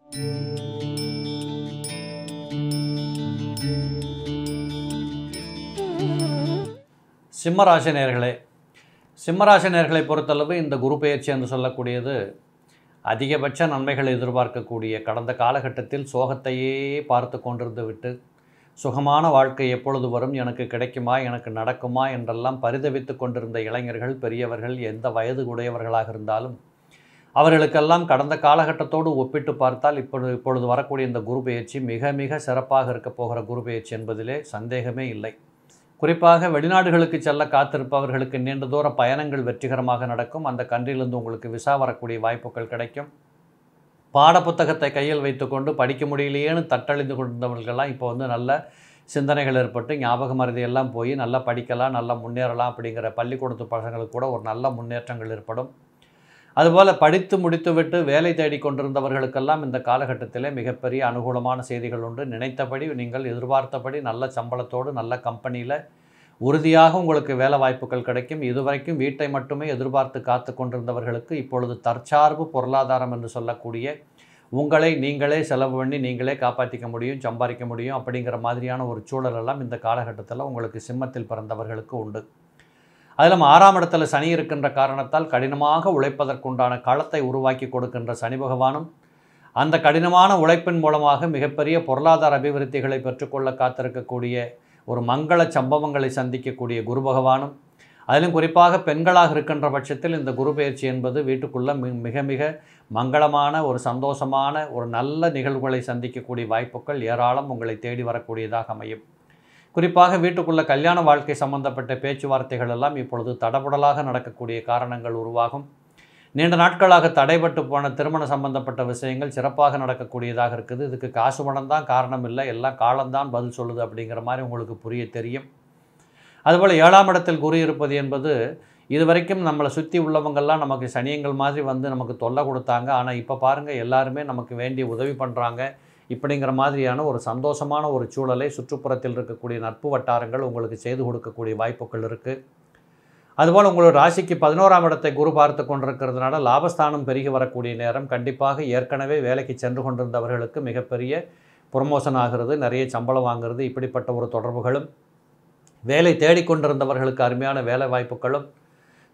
சிம்மராசி நேயர்களே, சிம்மராசி நேயர்களை பொறுத்தளவு இந்த குரு பயிற்சி என்று சொல்லக்கூடியது அதிகபட்ச நன்மைகளை எதிர்பார்க்கக்கூடிய, கடந்த காலகட்டத்தில் சோகத்தையே பார்த்து கொண்டிருந்து விட்டு சுகமான வாழ்க்கை எப்பொழுது வரும், எனக்கு கிடைக்குமா, எனக்கு நடக்குமா என்றெல்லாம் பரிதவித்து கொண்டிருந்த இளைஞர்கள், பெரியவர்கள், எந்த வயது உடையவர்களாக இருந்தாலும் அவர்களுக்கெல்லாம் கடந்த காலகட்டத்தோடு ஒப்பிட்டு பார்த்தால் இப்பொழுது இப்பொழுது வரக்கூடிய இந்த குரு பயிற்சி மிக மிக சிறப்பாக இருக்க போகிற குரு பயிற்சி என்பதிலே சந்தேகமே இல்லை. குறிப்பாக வெளிநாடுகளுக்கு செல்ல காத்திருப்பவர்களுக்கு நீண்ட தூர பயணங்கள் வெற்றிகரமாக நடக்கும். அந்த கண்ட்ரியிலிருந்து உங்களுக்கு விசா வரக்கூடிய வாய்ப்புகள் கிடைக்கும். பாடப்புத்தகத்தை கையில் வைத்துக்கொண்டு படிக்க முடியலையேன்னு தட்டழிந்து கொண்டிருந்தவர்கள்லாம் இப்போ வந்து நல்ல சிந்தனைகள் ஏற்பட்டு ஞாபக மறதியெல்லாம் போய் நல்லா படிக்கலாம், நல்லா முன்னேறலாம் அப்படிங்கிற பள்ளிக்கூடத்து பசங்களுக்கு கூட ஒரு நல்ல முன்னேற்றங்கள் ஏற்படும். அதுபோல் படித்து முடித்துவிட்டு வேலை தேடி கொண்டிருந்தவர்களுக்கெல்லாம் இந்த காலகட்டத்தில் மிகப்பெரிய அனுகூலமான செய்திகள் உண்டு. நினைத்தபடி நீங்கள் எதிர்பார்த்தபடி நல்ல சம்பளத்தோடு நல்ல கம்பெனியில் உறுதியாக உங்களுக்கு வேலை வாய்ப்புகள் கிடைக்கும். இதுவரைக்கும் வீட்டை மட்டுமே எதிர்பார்த்து காத்து கொண்டிருந்தவர்களுக்கு இப்பொழுது தற்சார்பு பொருளாதாரம் என்று சொல்லக்கூடிய உங்களை நீங்களே செலவு பண்ணி நீங்களே காப்பாற்றிக்க முடியும், சம்பாதிக்க முடியும் அப்படிங்கிற மாதிரியான ஒரு சூழலெல்லாம் இந்த காலகட்டத்தில் உங்களுக்கு சிம்மத்தில் பிறந்தவர்களுக்கு உண்டு. அதிலும் ஆறாம் இடத்துல சனி இருக்கின்ற காரணத்தால் கடினமாக உழைப்பதற்குண்டான களத்தை உருவாக்கி கொடுக்கின்ற சனி பகவானும் அந்த கடினமான உழைப்பின் மூலமாக மிகப்பெரிய பொருளாதார அபிவிருத்திகளை பெற்றுக்கொள்ள காத்திருக்கக்கூடிய ஒரு மங்கள சம்பவங்களை சந்திக்கக்கூடிய குரு பகவானும், அதிலும் குறிப்பாக பெண்களாக இருக்கின்ற பட்சத்தில் இந்த குரு பயிற்சி என்பது வீட்டுக்குள்ளே மிக மிக மங்களமான ஒரு சந்தோஷமான ஒரு நல்ல நிகழ்வுகளை சந்திக்கக்கூடிய வாய்ப்புகள் ஏராளம் உங்களை தேடி வரக்கூடியதாக அமையும். குறிப்பாக வீட்டுக்குள்ள கல்யாண வாழ்க்கை சம்பந்தப்பட்ட பேச்சுவார்த்தைகள் எல்லாம் இப்பொழுது தடபுடலாக நடக்கக்கூடிய காரணங்கள் உருவாகும். நீண்ட நாட்களாக தடைபட்டு போன திருமண சம்பந்தப்பட்ட விஷயங்கள் சிறப்பாக நடக்கக்கூடியதாக இருக்குது. இதுக்கு காசு பணம் தான் காரணம் இல்லை, எல்லாம் காலம்தான் பதில் சொல்லுது அப்படிங்கிற மாதிரி உங்களுக்கு புரிய தெரியும். அதுபோல் ஏழாம் இடத்தில் குரு இருப்பது என்பது இதுவரைக்கும் நம்மளை சுற்றி உள்ளவங்கள்லாம் நமக்கு சனியங்கள் மாதிரி வந்து நமக்கு தொல்லை கொடுத்தாங்க. ஆனால் இப்போ பாருங்கள் எல்லாருமே நமக்கு வேண்டிய உதவி பண்ணுறாங்க. இப்படிங்கிற மாதிரியான ஒரு சந்தோஷமான ஒரு சூழலை சுற்றுப்புறத்தில் இருக்கக்கூடிய நட்பு வட்டாரங்கள் உங்களுக்கு செய்து கொடுக்கக்கூடிய வாய்ப்புகள் இருக்குது. அதுபோல் உங்களோட ராசிக்கு பதினோராம் இடத்தை குரு பார்த்து கொண்டிருக்கிறதுனால லாபஸ்தானம் பெருகி வரக்கூடிய நேரம். கண்டிப்பாக ஏற்கனவே வேலைக்கு சென்று கொண்டிருந்தவர்களுக்கு மிகப்பெரிய ப்ரொமோஷன் ஆகிறது, நிறைய சம்பளம் வாங்குறது, இப்படிப்பட்ட ஒரு தொடர்புகளும், வேலை தேடிக்கொண்டிருந்தவர்களுக்கு அருமையான வேலை வாய்ப்புகளும்,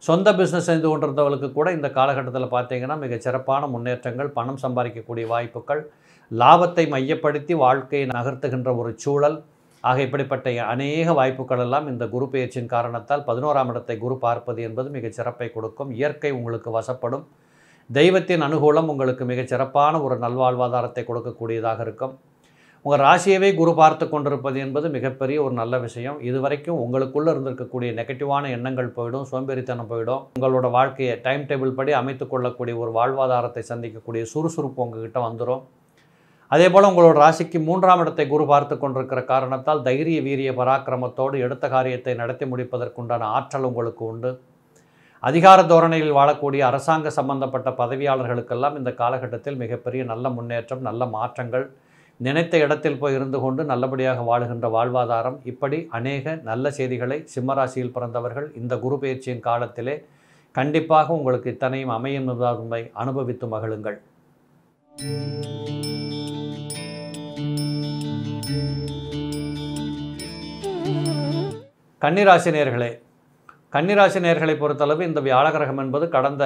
சொந்த பிஸ்னஸ் செய்து கொண்டிருந்தவர்களுக்கு கூட இந்த காலகட்டத்தில் பார்த்தீங்கன்னா மிக சிறப்பான முன்னேற்றங்கள், பணம் சம்பாதிக்கக்கூடிய வாய்ப்புகள், லாபத்தை மையப்படுத்தி வாழ்க்கையை நகர்த்துகின்ற ஒரு சூழல், ஆக இப்படிப்பட்ட அநேக வாய்ப்புகள் எல்லாம் இந்த குரு பெயர்ச்சியின் காரணத்தால் பதினோராம் இடத்தை குரு பார்ப்பது என்பது மிகச் சிறப்பை கொடுக்கும். இயற்கை உங்களுக்கு வசப்படும். தெய்வத்தின் அனுகூலம் உங்களுக்கு மிகச் சிறப்பான ஒரு நல்வாழ்வாதாரத்தை கொடுக்கக்கூடியதாக இருக்கும். உங்கள் ராசியவே குரு பார்த்து கொண்டிருப்பது என்பது மிகப்பெரிய ஒரு நல்ல விஷயம். இதுவரைக்கும் உங்களுக்குள்ளே இருந்திருக்கக்கூடிய நெகட்டிவான எண்ணங்கள் போயிடும், சோம்பேறித்தனம் போயிடும். உங்களோட வாழ்க்கையை டைம் டேபிள் படி அமைத்து கொள்ளக்கூடிய ஒரு வாழ்வாதாரத்தை சந்திக்கக்கூடிய சுறுசுறுப்பு உங்ககிட்ட வந்துடும். அதே போல் உங்களோட ராசிக்கு மூன்றாம் இடத்தை குரு பார்த்து கொண்டிருக்கிற காரணத்தால் தைரிய வீரிய பராக்கிரமத்தோடு எடுத்த காரியத்தை நடத்தி முடிப்பதற்குண்டான ஆற்றல் உங்களுக்கு உண்டு. அதிகார தோரணையில் வாழக்கூடிய அரசாங்க சம்பந்தப்பட்ட பதவியாளர்களுக்கெல்லாம் இந்த காலகட்டத்தில் மிகப்பெரிய நல்ல முன்னேற்றம், நல்ல மாற்றங்கள், நினைத்த இடத்தில் போய் இருந்து கொண்டு நல்லபடியாக வாழுகின்ற வாழ்வாதாரம், இப்படி அநேக நல்ல செய்திகளை சிம்மராசியில் பிறந்தவர்கள் இந்த குரு பெயர்ச்சியின் காலத்திலே கண்டிப்பாக உங்களுக்கு இத்தனையும் அமையும் என்பதை அனுபவித்து மகிழுங்கள். கன்னிராசி நேயர்களே, கன்னிராசி நேயர்களை பொறுத்தளவு இந்த வியாழகிரகம் என்பது கடந்த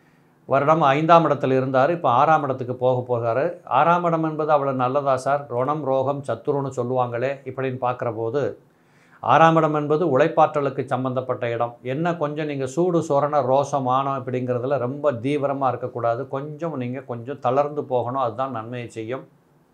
வருடம் ஐந்தாம் இடத்தில் இருந்தார். இப்போ ஆறாம் இடத்துக்கு போக போகிறார். ஆறாம் இடம் என்பது அவ்வளோ நல்லதா சார்? ரோணம் ரோகம் சத்துருன்னு சொல்லுவாங்களே, இப்படின்னு பார்க்குற போது ஆறாம் இடம் என்பது உழைப்பாற்றலுக்கு சம்பந்தப்பட்ட இடம். என்ன கொஞ்சம் நீங்கள் சூடு சொரண ரோசமானம் இப்படிங்கிறதுல ரொம்ப தீவிரமாக இருக்கக்கூடாது. கொஞ்சம் நீங்கள் கொஞ்சம் தளர்ந்து போகணும். அதுதான் நன்மையை செய்யும்.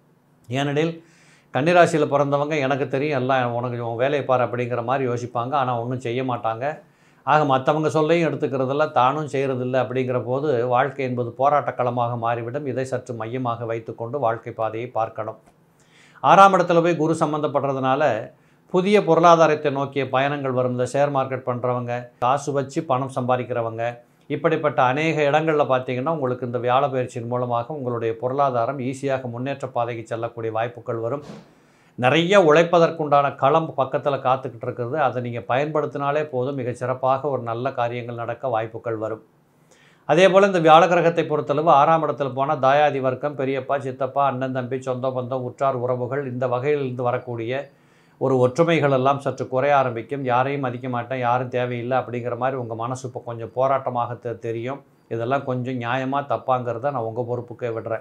ஏனெனில் கன்னிராசியில் பிறந்தவங்க எனக்கு தெரியும் எல்லாம் உனக்கு உன் வேலையை பாரு அப்படிங்கிற மாதிரி யோசிப்பாங்க. ஆனால் ஒன்றும் செய்ய மாட்டாங்க. ஆக மற்றவங்க சொல்லையும் எடுத்துக்கிறதில்ல, தானும் செய்கிறதில்ல. அப்படிங்கிற போது வாழ்க்கை என்பது போராட்டக்களமாக மாறிவிடும். இதை சற்று மையமாக வைத்துக்கொண்டு வாழ்க்கை பாதையை பார்க்கணும். ஆறாம் இடத்துல போய் குரு சம்மந்தப்படுறதுனால புதிய பொருளாதாரத்தை நோக்கிய பயணங்கள் வரும். இந்த ஷேர் மார்க்கெட் பண்ணுறவங்க, காசு வச்சு பணம் சம்பாதிக்கிறவங்க, இப்படிப்பட்ட அநேக இடங்களில் பார்த்திங்கன்னா உங்களுக்கு இந்த வியாழ பயிற்சியின் மூலமாக உங்களுடைய பொருளாதாரம் ஈஸியாக முன்னேற்ற பாதைக்கு செல்லக்கூடிய வாய்ப்புகள் வரும். நிறைய உழைப்பதற்குண்டான களம் பக்கத்தில் காத்துக்கிட்டு இருக்கிறது. அதை நீங்கள் பயன்படுத்தினாலே போதும், மிகச் சிறப்பாக ஒரு நல்ல காரியங்கள் நடக்க வாய்ப்புகள் வரும். அதே போல் இந்த வியாழ கிரகத்தை பொறுத்தளவு ஆறாம் இடத்துல போனால் தாயாதி வர்க்கம், பெரியப்பா, சித்தப்பா, அண்ணன், தம்பி, சொந்த பந்தம், உற்றார் உறவுகள், இந்த வகையிலிருந்து வரக்கூடிய ஒரு ஒற்றுமைகள் எல்லாம் சற்று குறைய ஆரம்பிக்கும். யாரையும் மதிக்க மாட்டேன், யாரும் தேவையில்லை அப்படிங்கிற மாதிரி உங்கள் மனசு இப்போ கொஞ்சம் போராட்டமாக தெரியும். இதெல்லாம் கொஞ்சம் நியாயமாக தப்பாங்கிறத நான் உங்கள் பொறுப்புக்கே விடுறேன்.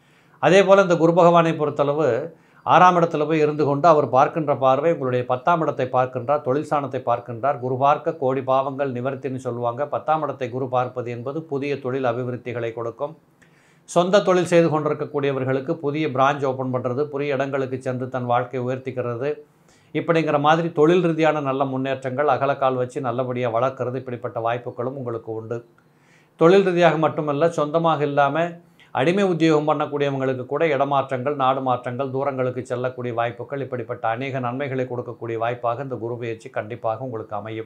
அதே போல் இந்த குரு பகவானை பொறுத்தளவு ஆறாம் இடத்துல போய் இருந்து கொண்டு அவர் பார்க்கின்ற பார்வை உங்களுடைய பத்தாம் இடத்தை பார்க்கின்றார், தொழில் ஸ்தானத்தை பார்க்கின்றார். குரு பார்க்க கோடி பாவங்கள் நிவர்த்தின்னு சொல்லுவாங்க. பத்தாம் இடத்தை குரு பார்ப்பது என்பது புதிய தொழில் அபிவிருத்திகளை கொடுக்கும். சொந்த தொழில் செய்து கொண்டிருக்கக்கூடியவர்களுக்கு புதிய பிரான்ச் ஓப்பன் பண்ணுறது, புதிய இடங்களுக்கு சென்று தன் வாழ்க்கையை உயர்த்திக்கிறது, இப்படிங்கிற மாதிரி தொழில் ரீதியான நல்ல முன்னேற்றங்கள், அகலக்கால் வச்சு நல்லபடியாக வளர்க்குறது, இப்படிப்பட்ட வாய்ப்புகளும் உங்களுக்கு உண்டு. தொழில் ரீதியாக மட்டுமல்ல, சொந்தமாக இல்லாமல் அடிமை உத்தியோகம் பண்ணக்கூடியவங்களுக்கு கூட இடமாற்றங்கள், நாடு மாற்றங்கள், தூரங்களுக்கு செல்லக்கூடிய வாய்ப்புகள், இப்படிப்பட்ட அநேக நன்மைகளை கொடுக்கக்கூடிய வாய்ப்பாக இந்த குரு பெயர்ச்சி கண்டிப்பாக உங்களுக்கு அமையும்.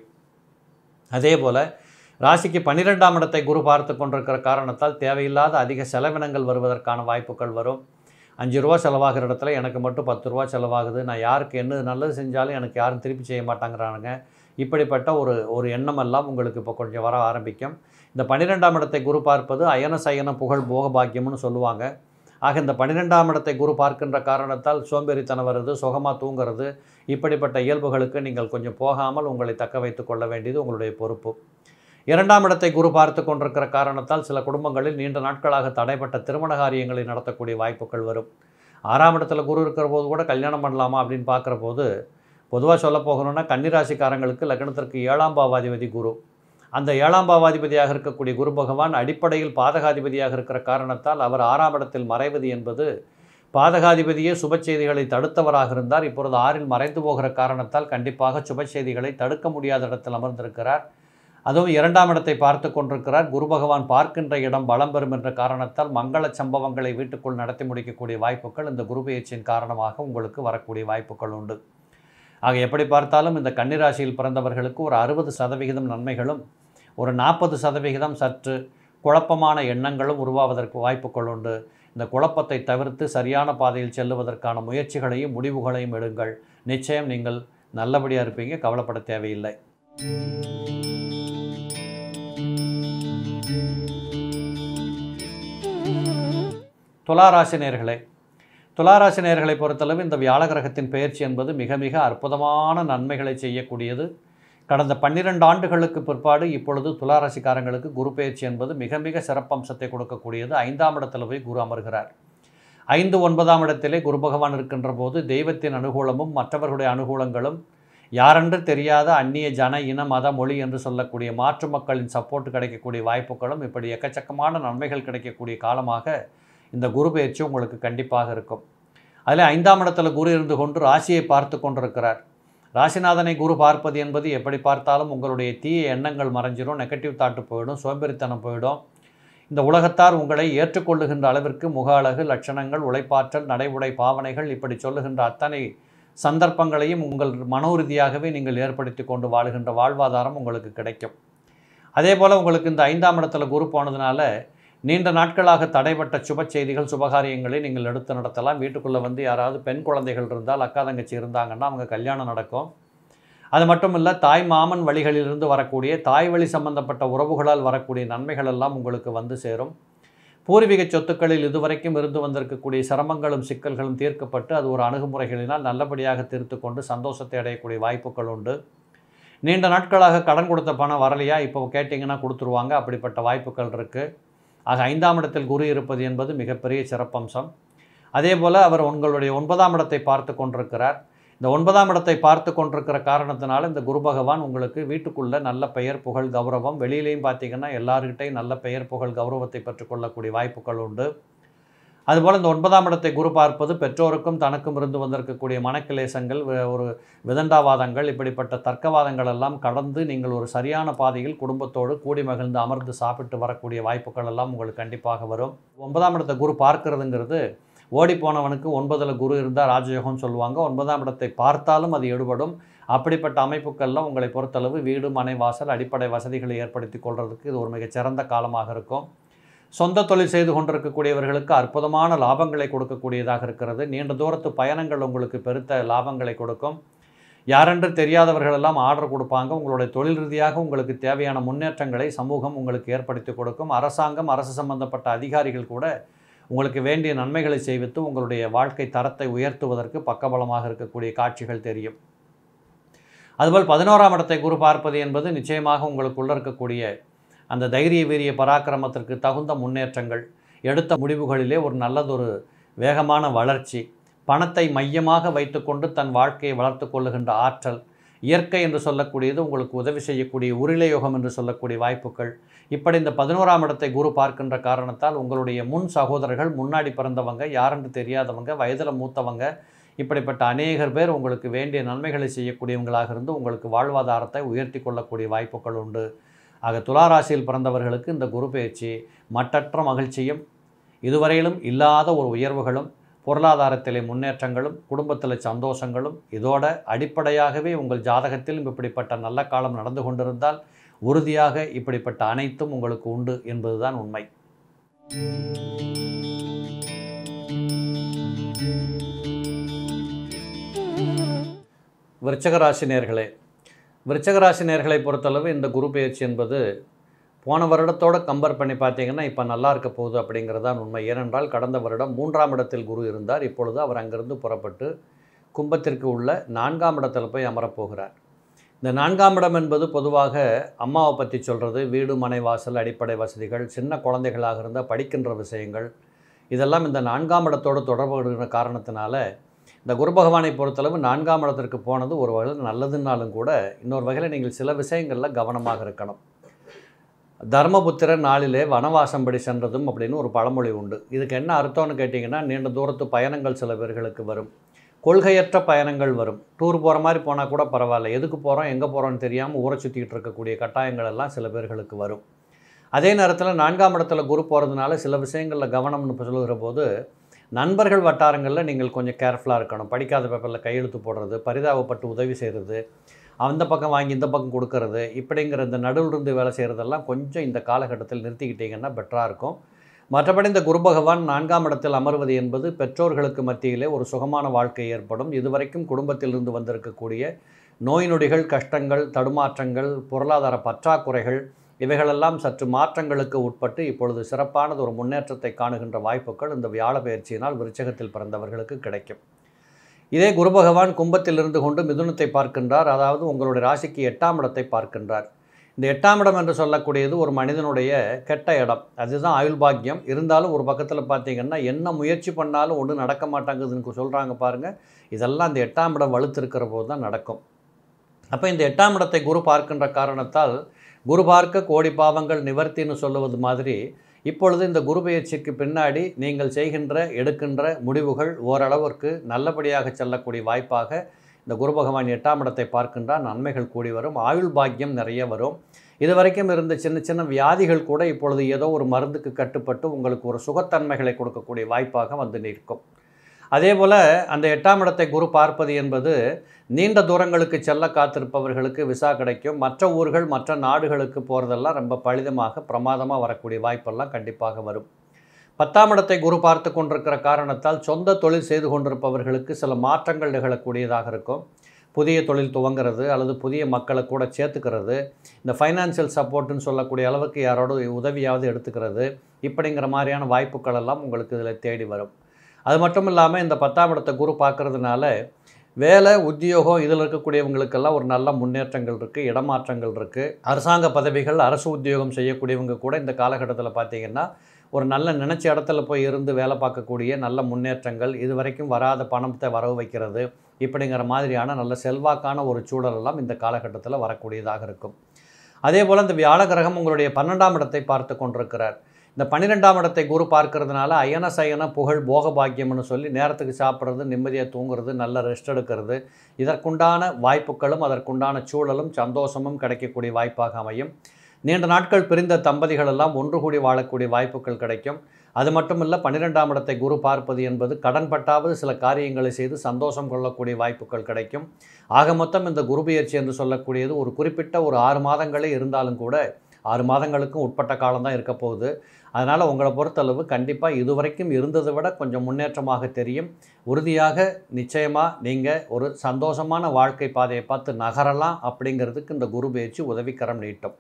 அதே போல் ராசிக்கு பன்னிரெண்டாம் இடத்தை குரு பார்த்து கொண்டிருக்கிற காரணத்தால் தேவையில்லாத அதிக செலவினங்கள் வருவதற்கான வாய்ப்புகள் வரும். அஞ்சு ரூபா செலவாகிற இடத்துல எனக்கு மட்டும் பத்து ரூபா செலவாகுது, நான் யாருக்கு என்ன நல்லது செஞ்சாலும் எனக்கு யாரும் திருப்பி செய்ய மாட்டாங்கிறானுங்க, இப்படிப்பட்ட ஒரு ஒரு எண்ணமெல்லாம் உங்களுக்கு இப்போ கொஞ்சம் வர ஆரம்பிக்கும். இந்த பன்னிரெண்டாம் இடத்தை குரு பார்ப்பது அயன சயன புகழ் போக பாக்கியம்னு சொல்லுவாங்க. ஆக இந்த பன்னிரெண்டாம் இடத்தை குரு பார்க்கின்ற காரணத்தால் சோம்பேறித்தனம் வருது, சுகமாக தூங்கிறது, இப்படிப்பட்ட இயல்புகளுக்கு நீங்கள் கொஞ்சம் போகாமல் உங்களை தக்க வைத்து கொள்ள வேண்டியது உங்களுடைய பொறுப்பு. இரண்டாம் இடத்தை குரு பார்த்து கொண்டிருக்கிற காரணத்தால் சில குடும்பங்களில் நீண்ட நாட்களாக தடைப்பட்ட திருமண காரியங்களை நடத்தக்கூடிய வாய்ப்புகள் வரும். ஆறாம் இடத்துல குரு இருக்கிற போது கூட கல்யாணம் பண்ணலாமா அப்படின்னு பார்க்குற போது பொதுவாக சொல்ல போகணுன்னா கன்னிராசிக்காரங்களுக்கு லக்னத்திற்கு ஏழாம் பாவாதிபதி குரு. அந்த ஏழாம் பாவாதிபதியாக இருக்கக்கூடிய குரு பகவான் அடிப்படையில் பாதகாதிபதியாக இருக்கிற காரணத்தால் அவர் ஆறாம் இடத்தில் மறைவது என்பது பாதகாதிபதியே சுப செய்திகளை தடுத்தவராக இருந்தார். இப்பொழுது ஆறில் மறைந்து போகிற காரணத்தால் கண்டிப்பாக சுப செய்திகளை தடுக்க முடியாத இடத்தில் அமர்ந்திருக்கிறார். அதுவும் இரண்டாம் இடத்தை பார்த்து கொண்டிருக்கிறார். குரு பகவான் பார்க்கின்ற இடம் பலம் பெறும் என்ற காரணத்தால் மங்கள சம்பவங்களை வீட்டுக்குள் நடத்தி முடிக்கக்கூடிய வாய்ப்புகள் இந்த குரு பெயர்ச்சியின் காரணமாக உங்களுக்கு வரக்கூடிய வாய்ப்புகள் உண்டு. ஆக எப்படி பார்த்தாலும் இந்த கன்னிராசியில் பிறந்தவர்களுக்கு ஒரு அறுபது சதவிகிதம் நன்மைகளும் ஒரு நாற்பது சதவிகிதம் சற்று குழப்பமான எண்ணங்களும் உருவாவதற்கு வாய்ப்புகள் உண்டு. இந்த குழப்பத்தை தவிர்த்து சரியான பாதையில் செல்லுவதற்கான முயற்சிகளையும் முடிவுகளையும் எடுங்கள். நிச்சயம் நீங்கள் நல்லபடியாக இருப்பீங்க, கவலைப்பட தேவையில்லை. துளாராசி நேயர்களே, துளாராசி நேயர்களை பொறுத்தளவு இந்த வியாழ கிரகத்தின் பெயர்ச்சி என்பது மிக மிக அற்புதமான நன்மைகளை செய்யக்கூடியது. கடந்த பன்னிரெண்டு ஆண்டுகளுக்கு பிற்பாடு இப்பொழுது துளாராசிக்காரங்களுக்கு குரு பயிற்சி என்பது மிக மிக சிறப்பம்சத்தை கொடுக்கக்கூடியது. ஐந்தாம் இடத்துல போய் குரு அமர்கிறார். ஐந்து ஒன்பதாம் இடத்திலே குரு பகவான் இருக்கின்ற போது தெய்வத்தின் அனுகூலமும் மற்றவர்களுடைய அனுகூலங்களும் யாரென்று தெரியாத அந்நிய ஜன இன மத மொழி என்று சொல்லக்கூடிய மாற்று மக்களின் சப்போர்ட் கிடைக்கக்கூடிய வாய்ப்புகளும் இப்படி எக்கச்சக்கமான நன்மைகள் கிடைக்கக்கூடிய காலமாக இந்த குரு பயிற்சி உங்களுக்கு கண்டிப்பாக இருக்கும். அதில் ஐந்தாம் இடத்துல குரு இருந்து கொண்டு ராசியை பார்த்து கொண்டிருக்கிறார். ராசிநாதனை குரு பார்ப்பது என்பது எப்படி பார்த்தாலும் உங்களுடைய தீய எண்ணங்கள் மறைஞ்சிடும், நெகட்டிவ் தாட்டு போயிடும், சோம்பேறித்தனம் போயிடும். இந்த உலகத்தார் உங்களை ஏற்றுக்கொள்ளுகின்ற அளவிற்கு முக அழகு, லட்சணங்கள், உழைப்பாற்றல், நடைமுறை பாவனைகள் இப்படி சொல்லுகின்ற அத்தனை சந்தர்ப்பங்களையும் உங்கள் மனோரீதியாகவே நீங்கள் ஏற்படுத்தி கொண்டு வாழுகின்ற வாழ்வாதாரம் உங்களுக்கு கிடைக்கும். அதே போல் உங்களுக்கு இந்த ஐந்தாம் இடத்துல குரு போனதுனால நீண்ட நாட்களாக தடைப்பட்ட சுப செய்திகள், சுபகாரியங்களை நீங்கள் எடுத்து நடத்தலாம். வீட்டுக்குள்ளே வந்து யாராவது பெண் குழந்தைகள் இருந்தால், அக்கா தங்கச்சி இருந்தாங்கன்னா அவங்க கல்யாணம் நடக்கும். அது மட்டும் இல்லை, தாய் மாமன் வழிகளிலிருந்து வரக்கூடிய தாய் வழி சம்பந்தப்பட்ட உறவுகளால் வரக்கூடிய நன்மைகள் எல்லாம் உங்களுக்கு வந்து சேரும். பூர்வீக சொத்துக்களில் இதுவரைக்கும் இருந்து வந்திருக்கக்கூடிய சிரமங்களும் சிக்கல்களும் தீர்க்கப்பட்டு அது ஒரு அணுகுமுறைகளினால் நல்லபடியாக தீர்த்து கொண்டு சந்தோஷத்தை அடையக்கூடிய வாய்ப்புகள் உண்டு. நீண்ட நாட்களாக கடன் கொடுத்த பணம் வரலையா, இப்போ கேட்டிங்கன்னா கொடுத்துருவாங்க, அப்படிப்பட்ட வாய்ப்புகள் இருக்குது. ஆக ஐந்தாம் இடத்தில் குரு இருப்பது என்பது மிகப்பெரிய சிறப்பம்சம். அதே போல் அவர் உங்களுடைய ஒன்பதாம் இடத்தை பார்த்து கொண்டிருக்கிறார். இந்த ஒன்பதாம் இடத்தை பார்த்து கொண்டிருக்கிற காரணத்தினால இந்த குரு பகவான் உங்களுக்கு வீட்டுக்குள்ளே நல்ல பெயர் புகழ் கௌரவம், வெளியிலையும் பார்த்திங்கன்னா எல்லாருக்கிட்டையும் நல்ல பெயர் புகழ் கௌரவத்தை பெற்றுக்கொள்ளக்கூடிய வாய்ப்புகள் உண்டு. அதுபோல் இந்த ஒன்பதாம் இடத்தை குரு பார்ப்பது பெற்றோருக்கும் தனக்கும் இருந்து வந்திருக்கக்கூடிய மனக்கிலேசங்கள், ஒரு விதண்டாவாதங்கள், இப்படிப்பட்ட தர்க்கவாதங்கள் எல்லாம் கடந்து நீங்கள் ஒரு சரியான பாதையில் குடும்பத்தோடு கூடி மகிழ்ந்து அமர்ந்து சாப்பிட்டு வரக்கூடிய வாய்ப்புகள் எல்லாம் உங்களுக்கு கண்டிப்பாக வரும். ஒன்பதாம் இடத்தை குரு பார்க்கிறதுங்கிறது ஓடி போனவனுக்கு ஒன்பதில் குரு இருந்தால் ராஜயோகம்னு சொல்லுவாங்க. ஒன்பதாம் இடத்தை பார்த்தாலும் அது எடுபடும். அப்படிப்பட்ட அமைப்புக்கள்லாம் உங்களை பொறுத்தளவு வீடு, மனை, வாசல், அடிப்படை வசதிகளை ஏற்படுத்தி கொள்வதற்கு இது ஒரு மிகச்சிறந்த காலமாக இருக்கும். சொந்த தொழில் செய்து கொண்டிருக்கக்கூடியவர்களுக்கு அற்புதமான லாபங்களை கொடுக்கக்கூடியதாக இருக்கிறது. நீண்ட தூரத்து பயணங்கள் உங்களுக்கு பெருத்த லாபங்களை கொடுக்கும். யாரென்று தெரியாதவர்களெல்லாம் ஆர்டர் கொடுப்பாங்க. உங்களுடைய தொழில் ரீதியாக உங்களுக்கு தேவையான முன்னேற்றங்களை சமூகம் உங்களுக்கு ஏற்படுத்தி கொடுக்கும். அரசாங்கம், அரசு சம்பந்தப்பட்ட அதிகாரிகள் கூட உங்களுக்கு வேண்டிய நன்மைகளை செய்வித்து உங்களுடைய வாழ்க்கை தரத்தை உயர்த்துவதற்கு பக்கபலமாக இருக்கக்கூடிய காட்சிகள் தெரியும். அதுபோல் பதினோராம் இடத்தை குரு பார்ப்பது என்பது நிச்சயமாக உங்களுக்குள்ள இருக்கக்கூடிய அந்த தைரிய வீரிய பராக்கிரமத்திற்கு தகுந்த முன்னேற்றங்கள், எடுத்த முடிவுகளிலே ஒரு நல்லதொரு வேகமான வளர்ச்சி, பணத்தை மையமாக வைத்துக்கொண்டு தன் வாழ்க்கையை வளர்த்து கொள்ளுகின்ற ஆற்றல், இயற்கை என்று சொல்லக்கூடியது உங்களுக்கு உதவி செய்யக்கூடிய உருளை யோகம் என்று சொல்லக்கூடிய வாய்ப்புகள், இப்படி இந்த பதினோராம் இடத்தை குரு பார்க்கின்ற காரணத்தால் உங்களுடைய முன் சகோதரர்கள், முன்னாடி பிறந்தவங்க, யாரென்று தெரியாதவங்க, வயதில் மூத்தவங்க, இப்படிப்பட்ட அநேகர் பேர் உங்களுக்கு வேண்டிய நன்மைகளை செய்யக்கூடியவங்களாக இருந்து உங்களுக்கு வாழ்வாதாரத்தை உயர்த்தி கொள்ளக்கூடிய வாய்ப்புகள் உண்டு. ஆக துளாராசியில் பிறந்தவர்களுக்கு இந்த குரு பயிற்சி மட்டற்ற மகிழ்ச்சியும், இதுவரையிலும் இல்லாத ஒரு உயர்வுகளும், பொருளாதாரத்திலே முன்னேற்றங்களும், குடும்பத்தில் சந்தோஷங்களும், இதோட அடிப்படையாகவே உங்கள் ஜாதகத்திலும் இப்படிப்பட்ட நல்ல காலம் நடந்து கொண்டிருந்தால் உறுதியாக இப்படிப்பட்ட அனைத்தும் உங்களுக்கு உண்டு என்பதுதான் உண்மை. விருச்சகராசி நேயர்களே, விருச்சகராசி நேயர்களை பொறுத்தளவு இந்த குரு பயிற்சி என்பது போன வருடத்தோடு கம்பேர் பண்ணி பார்த்தீங்கன்னா இப்போ நல்லா இருக்க போகுது அப்படிங்கிறதான் உண்மை. ஏனென்றால் கடந்த வருடம் மூன்றாம் இடத்தில் குரு இருந்தார். இப்பொழுது அவர் அங்கிருந்து புறப்பட்டு கும்பத்திற்கு உள்ள நான்காம் இடத்தில் போய் அமரப்போகிறார். இந்த நான்காம் இடம் என்பது பொதுவாக அம்மாவை பற்றி சொல்கிறது, வீடு, மனை, வாசல், அடிப்படை வசதிகள், சின்ன குழந்தைகளாக இருந்தால் படிக்கின்ற விஷயங்கள், இதெல்லாம் இந்த நான்காம் இடத்தோடு தொடர்புகிற காரணத்தினால இந்த குரு பகவானை பொறுத்தளவு நான்காம் இடத்திற்கு போனது ஒரு வகையில் நல்லதுன்னாலும் கூட இன்னொரு வகையில் நீங்கள் சில விஷயங்களில் கவனமாக இருக்கணும். தர்மபுத்திரர் நாளிலே வனவாசம்படி சென்றதும் அப்படின்னு ஒரு பழமொழி உண்டு. இதுக்கு என்ன அர்த்தம்னு கேட்டிங்கன்னா, நீண்ட தூரத்து பயணங்கள் சில பேர்களுக்கு வரும், கொள்கையற்ற பயணங்கள் வரும். டூர் போகிற மாதிரி போனால் கூட பரவாயில்ல, எதுக்கு போகிறோம் எங்கே போகிறோன்னு தெரியாமல் ஊரை சுற்றிக்கிட்டு இருக்கக்கூடிய கட்டாயங்கள் எல்லாம் சில பேர்களுக்கு வரும். அதே நேரத்தில் நான்காம் இடத்துல குரு போகிறதுனால சில விஷயங்களில் கவனம்னு சொல்லுகிற போது நண்பர்கள் வட்டாரங்களில் நீங்கள் கொஞ்சம் கேர்ஃபுல்லாக இருக்கணும். படிக்காத பேப்பரில் கையெழுத்து போடுறது, பரிதாபப்பட்டு உதவி செய்கிறது, அந்த பக்கம் வாங்கி இந்த பக்கம் கொடுக்கறது, இப்படிங்கிற இந்த நடுவிலிருந்து வேலை செய்கிறதெல்லாம் கொஞ்சம் இந்த காலகட்டத்தில் நிறுத்திக்கிட்டிங்கன்னா பெட்டராக இருக்கும். மற்றபடி இந்த குரு பகவான் நான்காம் இடத்தில் அமர்வது என்பது பெற்றோர்களுக்கு மத்தியிலே ஒரு சுகமான வாழ்க்கை ஏற்படும். இதுவரைக்கும் குடும்பத்திலிருந்து வந்திருக்கக்கூடிய நோய் நொடிகள், கஷ்டங்கள், தடுமாற்றங்கள், பொருளாதார பற்றாக்குறைகள், இவைகளெல்லாம் சற்று மாற்றங்களுக்கு உட்பட்டு இப்பொழுது சிறப்பானது ஒரு முன்னேற்றத்தை காணுகின்ற வாய்ப்புகள் இந்த வியாழ பயிற்சியினால் விருச்சகத்தில் பிறந்தவர்களுக்கு கிடைக்கும். இதே குரு பகவான் கும்பத்தில் இருந்து கொண்டு மிதுனத்தை பார்க்கின்றார், அதாவது உங்களுடைய ராசிக்கு எட்டாம் இடத்தை பார்க்கின்றார். இந்த எட்டாம் இடம் என்று சொல்லக்கூடியது ஒரு மனிதனுடைய கெட்ட இடம், அதுதான் ஆயுள் பாக்கியம். இருந்தாலும் ஒரு பக்கத்தில் பார்த்தீங்கன்னா என்ன முயற்சி பண்ணாலும் ஒன்றும் நடக்க மாட்டாங்குதுன்னு சொல்கிறாங்க பாருங்கள். இதெல்லாம் இந்த எட்டாம் இடம் வலுத்திருக்கிற போது தான் நடக்கும். அப்போ இந்த எட்டாம் இடத்தை குரு பார்க்கின்ற காரணத்தால் குரு பார்க்க கோடி பாவங்கள் நிவர்த்தின்னு சொல்லுவது மாதிரி இப்பொழுது இந்த குரு பெயர்ச்சிக்கு பின்னாடி நீங்கள் செய்கின்ற எடுக்கின்ற முடிவுகள் ஓரளவிற்கு நல்லபடியாக செல்லக்கூடிய வாய்ப்பாக இந்த குரு பகவான் எட்டாம் இடத்தை பார்க்கின்றால் நன்மைகள் கூடி வரும், ஆயுள் பாக்கியம் நிறைய வரும். இதுவரைக்கும் இருந்த சின்ன சின்ன வியாதிகள் கூட இப்பொழுது ஏதோ ஒரு மருந்துக்கு கட்டுப்பட்டு உங்களுக்கு ஒரு சுகத்தன்மைகளை கொடுக்கக்கூடிய வாய்ப்பாக வந்து நிற்கும். அதே போல் அந்த எட்டாம் இடத்தை குரு பார்ப்பது என்பது நீண்ட தூரங்களுக்கு செல்ல காத்திருப்பவர்களுக்கு விசா கிடைக்கும். மற்ற ஊர்கள் மற்ற நாடுகளுக்கு போகிறதெல்லாம் ரொம்ப பலிதமாக பிரமாதமாக வரக்கூடிய வாய்ப்பெல்லாம் கண்டிப்பாக வரும். பத்தாம் இடத்தை குரு பார்த்து கொண்டிருக்கிற காரணத்தால் சொந்த தொழில் செய்து கொண்டிருப்பவர்களுக்கு சில மாற்றங்கள் நிகழக்கூடியதாக இருக்கும். புதிய தொழில் துவங்கிறது அல்லது புதிய மக்களை கூட சேர்த்துக்கிறது, இந்த ஃபைனான்சியல் சப்போர்ட்டுன்னு சொல்லக்கூடிய அளவுக்கு யாரோட உதவியாவது எடுத்துக்கிறது, இப்படிங்கிற மாதிரியான வாய்ப்புகள் எல்லாம் உங்களுக்கு இதில் தேடி வரும். அது மட்டும் இல்லாமல் இந்த பத்தாம் இடத்தை குரு பார்க்கறதுனால வேலை உத்தியோகம் இதில் இருக்கக்கூடியவங்களுக்கெல்லாம் ஒரு நல்ல முன்னேற்றங்கள் இருக்குது, இடமாற்றங்கள் இருக்குது. அரசாங்க பதவிகள் அரசு உத்தியோகம் செய்யக்கூடியவங்க கூட இந்த காலகட்டத்தில் பார்த்திங்கன்னா ஒரு நல்ல நினச்ச இடத்துல போய் இருந்து வேலை பார்க்கக்கூடிய நல்ல முன்னேற்றங்கள், இது வரைக்கும் வராத பணத்தை வரவு வைக்கிறது, இப்படிங்கிற மாதிரியான நல்ல செல்வாக்கான ஒரு சூழலெல்லாம் இந்த காலகட்டத்தில் வரக்கூடியதாக இருக்கும். அதே போல் இந்த வியாழ கிரகம் உங்களுடைய பன்னெண்டாம் இடத்தை பார்த்து கொண்டிருக்கிறார். இந்த பன்னிரெண்டாம் இடத்தை குரு பார்க்கறதுனால அயன சயன புகழ் போக பாக்கியம்னு சொல்லி நேரத்துக்கு சாப்பிட்றது, நிம்மதியாக தூங்குறது, நல்ல ரெஸ்ட் எடுக்கிறது, இதற்குண்டான வாய்ப்புகளும் அதற்குண்டான சூழலும் சந்தோஷமும் கிடைக்கக்கூடிய வாய்ப்பாக அமையும். நீண்ட நாட்கள் பிரிந்த தம்பதிகள் எல்லாம் ஒன்று கூடி வாழக்கூடிய வாய்ப்புகள் கிடைக்கும். அது மட்டும் இல்லை, பன்னிரெண்டாம் இடத்தை குரு பார்ப்பது என்பது கடன் பட்டாவது சில காரியங்களை செய்து சந்தோஷம் கொள்ளக்கூடிய வாய்ப்புகள் கிடைக்கும். ஆக மொத்தம் இந்த குரு பெயர்ச்சி என்று சொல்லக்கூடியது ஒரு குறிப்பிட்ட ஒரு ஆறு மாதங்களே இருந்தாலும் கூட ஆறு மாதங்களுக்கும் உட்பட்ட காலம்தான் இருக்க போகுது. அதனால் உங்களை பொறுத்தளவு கண்டிப்பாக இதுவரைக்கும் இருந்ததை விட கொஞ்சம் முன்னேற்றமாக தெரியும். உறுதியாக நிச்சயமாக நீங்கள் ஒரு சந்தோஷமான வாழ்க்கை பாதையை பார்த்து நகரலாம். அப்படிங்கிறதுக்கு இந்த குரு பெயர்ச்சி உதவிக்கரம் நீட்டும்.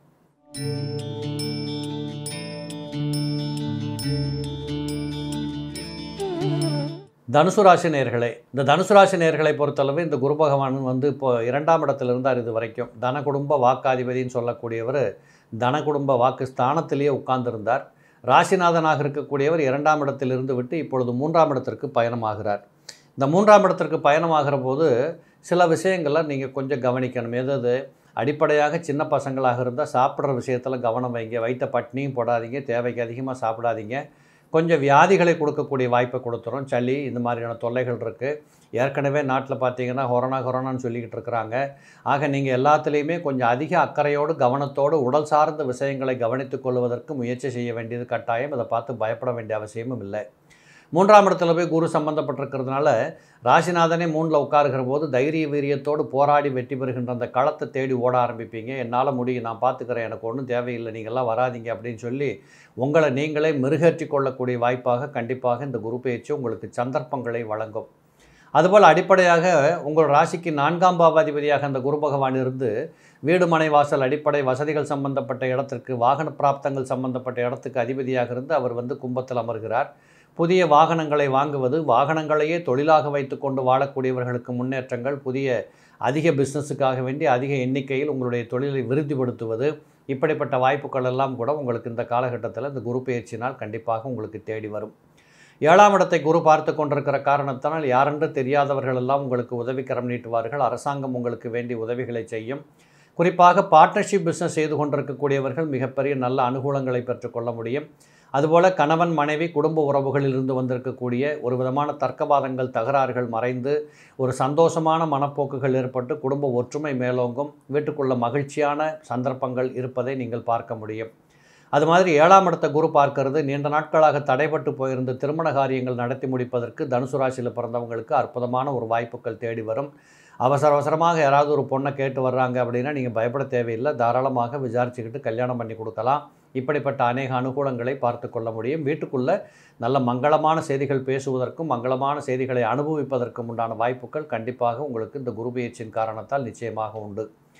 தனுசு ராசி நேயர்களே, இந்த தனுசு ராசி நேயர்களை பொறுத்தளவு இந்த குரு பகவான் வந்து இப்போ இரண்டாம் இடத்துல இருந்தார். இது வரைக்கும் தன குடும்ப வாக்காதிபதின்னு சொல்லக்கூடியவர் தன குடும்ப வாக்கு ஸ்தானத்திலேயே உட்கார்ந்திருந்தார். ராசிநாதனாக இருக்கக்கூடியவர் இரண்டாம் இடத்திலிருந்து விட்டு இப்பொழுது மூன்றாம் இடத்திற்கு பயணமாகிறார். இந்த மூன்றாம் இடத்திற்கு பயணமாகிற போது சில விஷயங்கள்லாம் நீங்கள் கொஞ்சம் கவனிக்கணும். எதாவது அடிப்படையாக சின்ன பசங்களாக இருந்தால் சாப்பிட்ற விஷயத்தில் கவனம் வைங்க, வைத்த பட்னியும் போடாதீங்க, தேவைக்கு அதிகமாக சாப்பிடாதீங்க. கொஞ்சம் வியாதிகளை கொடுக்கக்கூடிய வாய்ப்பை கொடுத்துரும். சளி இந்த மாதிரியான தொல்லைகள் இருக்குது. ஏற்கனவே நாட்டில் பார்த்தீங்கன்னா கொரோனா கொரோனான்னு சொல்லிக்கிட்டு இருக்கிறாங்க. ஆக நீங்கள் எல்லாத்துலேயுமே கொஞ்சம் அதிக அக்கறையோடு கவனத்தோடு உடல் சார்ந்த விஷயங்களை கவனித்து கொள்வதற்கு முயற்சி செய்ய வேண்டியது கட்டாயம். இதை பார்த்து பயப்பட வேண்டிய அவசியமும் இல்லை. மூன்றாம் இடத்துல போய் குரு சம்பந்தப்பட்டிருக்கிறதுனால ராசிநாதனே மூணில் உட்காருகிற போது தைரிய வீரியத்தோடு போராடி வெற்றி பெறுகின்ற அந்த களத்தை தேடி ஓட ஆரம்பிப்பீங்க. என்னால் முடியும், நான் பார்த்துக்கிறேன், எனக்கு ஒன்றும் தேவையில்லை, நீங்கள்லாம் வராதிங்க அப்படின்னு சொல்லி உங்களை நீங்களே மெருகேற்றி கொள்ளக்கூடிய வாய்ப்பாக கண்டிப்பாக இந்த குரு பெயர்ச்சி உங்களுக்கு சந்தர்ப்பங்களை வழங்கும். அதுபோல் அடிப்படையாக உங்கள் ராசிக்கு நான்காம் பாவாதிபதியாக அந்த குரு பகவான் இருந்து வீடு மனை வாசல் அடிப்படை வசதிகள் சம்பந்தப்பட்ட இடத்திற்கு, வாகன பிராப்தங்கள் சம்பந்தப்பட்ட இடத்துக்கு அதிபதியாக இருந்து அவர் வந்து கும்பத்தில் அமர்கிறார். புதிய வாகனங்களை வாங்குவது, வாகனங்களையே தொழிலாக வைத்து கொண்டு வாழக்கூடியவர்களுக்கு முன்னேற்றங்கள், புதிய அதிக பிஸ்னஸுக்காக வேண்டி அதிக எண்ணிக்கையில் உங்களுடைய தொழிலை விருத்திப்படுத்துவது, இப்படிப்பட்ட வாய்ப்புகள் எல்லாம் கூட உங்களுக்கு இந்த காலகட்டத்தில் இந்த குரு பெயர்ச்சினால் கண்டிப்பாக உங்களுக்கு தேடி வரும். ஏழாம் இடத்தை குரு பார்த்து கொண்டிருக்கிற காரணத்தினால் யாரென்று தெரியாதவர்கள் எல்லாம் உங்களுக்கு உதவிக்கரம் நீட்டுவார்கள். அரசாங்கம் உங்களுக்கு வேண்டிய உதவிகளை செய்யும். குறிப்பாக பார்ட்னர்ஷிப் பிஸ்னஸ் செய்து கொண்டிருக்கக்கூடியவர்கள் மிகப்பெரிய நல்ல அனுகூலங்களை பெற்றுக்கொள்ள முடியும். அதுபோல் கணவன் மனைவி குடும்ப உறவுகளிலிருந்து வந்திருக்கக்கூடிய ஒரு விதமான தர்க்கவாதங்கள் தகராறுகள் மறைந்து ஒரு சந்தோஷமான மனப்போக்குகள் ஏற்பட்டு குடும்ப ஒற்றுமை மேலோங்கும், வீட்டுக்குள்ள மகிழ்ச்சியான சந்தர்ப்பங்கள் இருப்பதை நீங்கள் பார்க்க முடியும். அது மாதிரி ஏழாம் இடத்தை குரு பார்க்கறது நீண்ட நாட்களாக தடைபட்டு போயிருந்த திருமண காரியங்கள் நடத்தி முடிப்பதற்கு தனுசு ராசியில் பிறந்தவங்களுக்கு அற்புதமான ஒரு வாய்ப்புகள் தேடி வரும். அவசர அவசரமாக யாராவது ஒரு பொண்ணை கேட்டு வர்றாங்க அப்படின்னா நீங்கள் பயப்பட தேவையில்லை, தாராளமாக விசாரிச்சுக்கிட்டு கல்யாணம் பண்ணி கொடுக்கலாம். இப்படிப்பட்ட அநேக அனுகூலங்களை பார்த்து கொள்ள முடியும். வீட்டுக்குள்ளே நல்ல மங்களமான செய்திகள் பேசுவதற்கும் மங்களமான செய்திகளை அனுபவிப்பதற்கும் உண்டான வாய்ப்புகள் கண்டிப்பாக உங்களுக்கு இந்த குரு பெயர்ச்சியின் காரணத்தால் நிச்சயமாக உண்டு.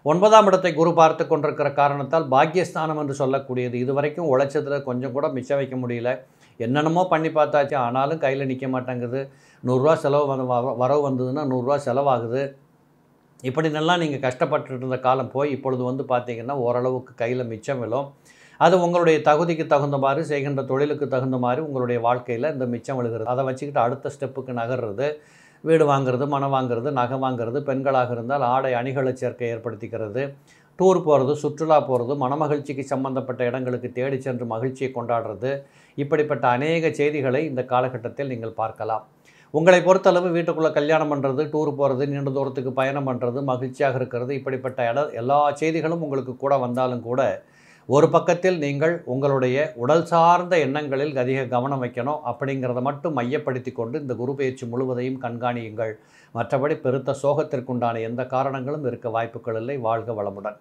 ஒன்பதாம் இடத்தை குரு பார்த்து கொண்டிருக்கிற காரணத்தால் பாக்கியஸ்தானம் என்று சொல்லக்கூடியது இதுவரைக்கும் உழைச்சதில் கொஞ்சம் கூட மிச்சம் வைக்க முடியல. என்னென்னமோ பண்ணி பார்த்தாச்சு, ஆனாலும் கையில் நிற்க மாட்டேங்குது. நூறுரூவா செலவு வந்து வரவு வந்ததுன்னா நூறுரூவா செலவாகுது. இப்படி நல்லா நீங்கள் கஷ்டப்பட்டு இருந்த காலம் போய் இப்பொழுது வந்து பார்த்தீங்கன்னா ஓரளவுக்கு கையில் மிச்சம் விழும். அது உங்களுடைய தகுதிக்கு தகுந்த மாதிரி, செய்கின்ற தொழிலுக்கு தகுந்த மாதிரி உங்களுடைய வாழ்க்கையில் இந்த மிச்சம் விழுகிறது. அதை வச்சுக்கிட்டு அடுத்த ஸ்டெப்புக்கு நகர்றது, வீடு வாங்குறது, மனம் வாங்குறது, நகை வாங்குறது, பெண்களாக இருந்தால் ஆடை அணிகளை சேர்க்கை ஏற்படுத்திக்கிறது, டூர் போகிறது, சுற்றுலா போகிறது, மனமகிழ்ச்சிக்கு சம்பந்தப்பட்ட இடங்களுக்கு தேடி சென்று மகிழ்ச்சியை கொண்டாடுறது, இப்படிப்பட்ட அநேக செய்திகளை இந்த காலகட்டத்தில் நீங்கள் பார்க்கலாம். உங்களை பொறுத்தளவு வீட்டுக்குள்ளே கல்யாணம் பண்ணுறது, டூர் போகிறது, நீண்ட தூரத்துக்கு பயணம் பண்ணுறது, மகிழ்ச்சியாக இருக்கிறது, இப்படிப்பட்ட இட எல்லா செய்திகளும் உங்களுக்கு கூட வந்தாலும் கூட ஒரு பக்கத்தில் நீங்கள் உங்களுடைய உடல் சார்ந்த எண்ணங்களில் அதிக கவனம் வைக்கணும். அப்படிங்கிறத மட்டும் மையப்படுத்தி கொண்டு இந்த குரு பயிற்சி முழுவதையும் கண்காணியுங்கள். மற்றபடி பெருத்த சோகத்திற்குண்டான எந்த காரணங்களும் இருக்க வாய்ப்புகள் இல்லை. வாழ்க வளமுடன்.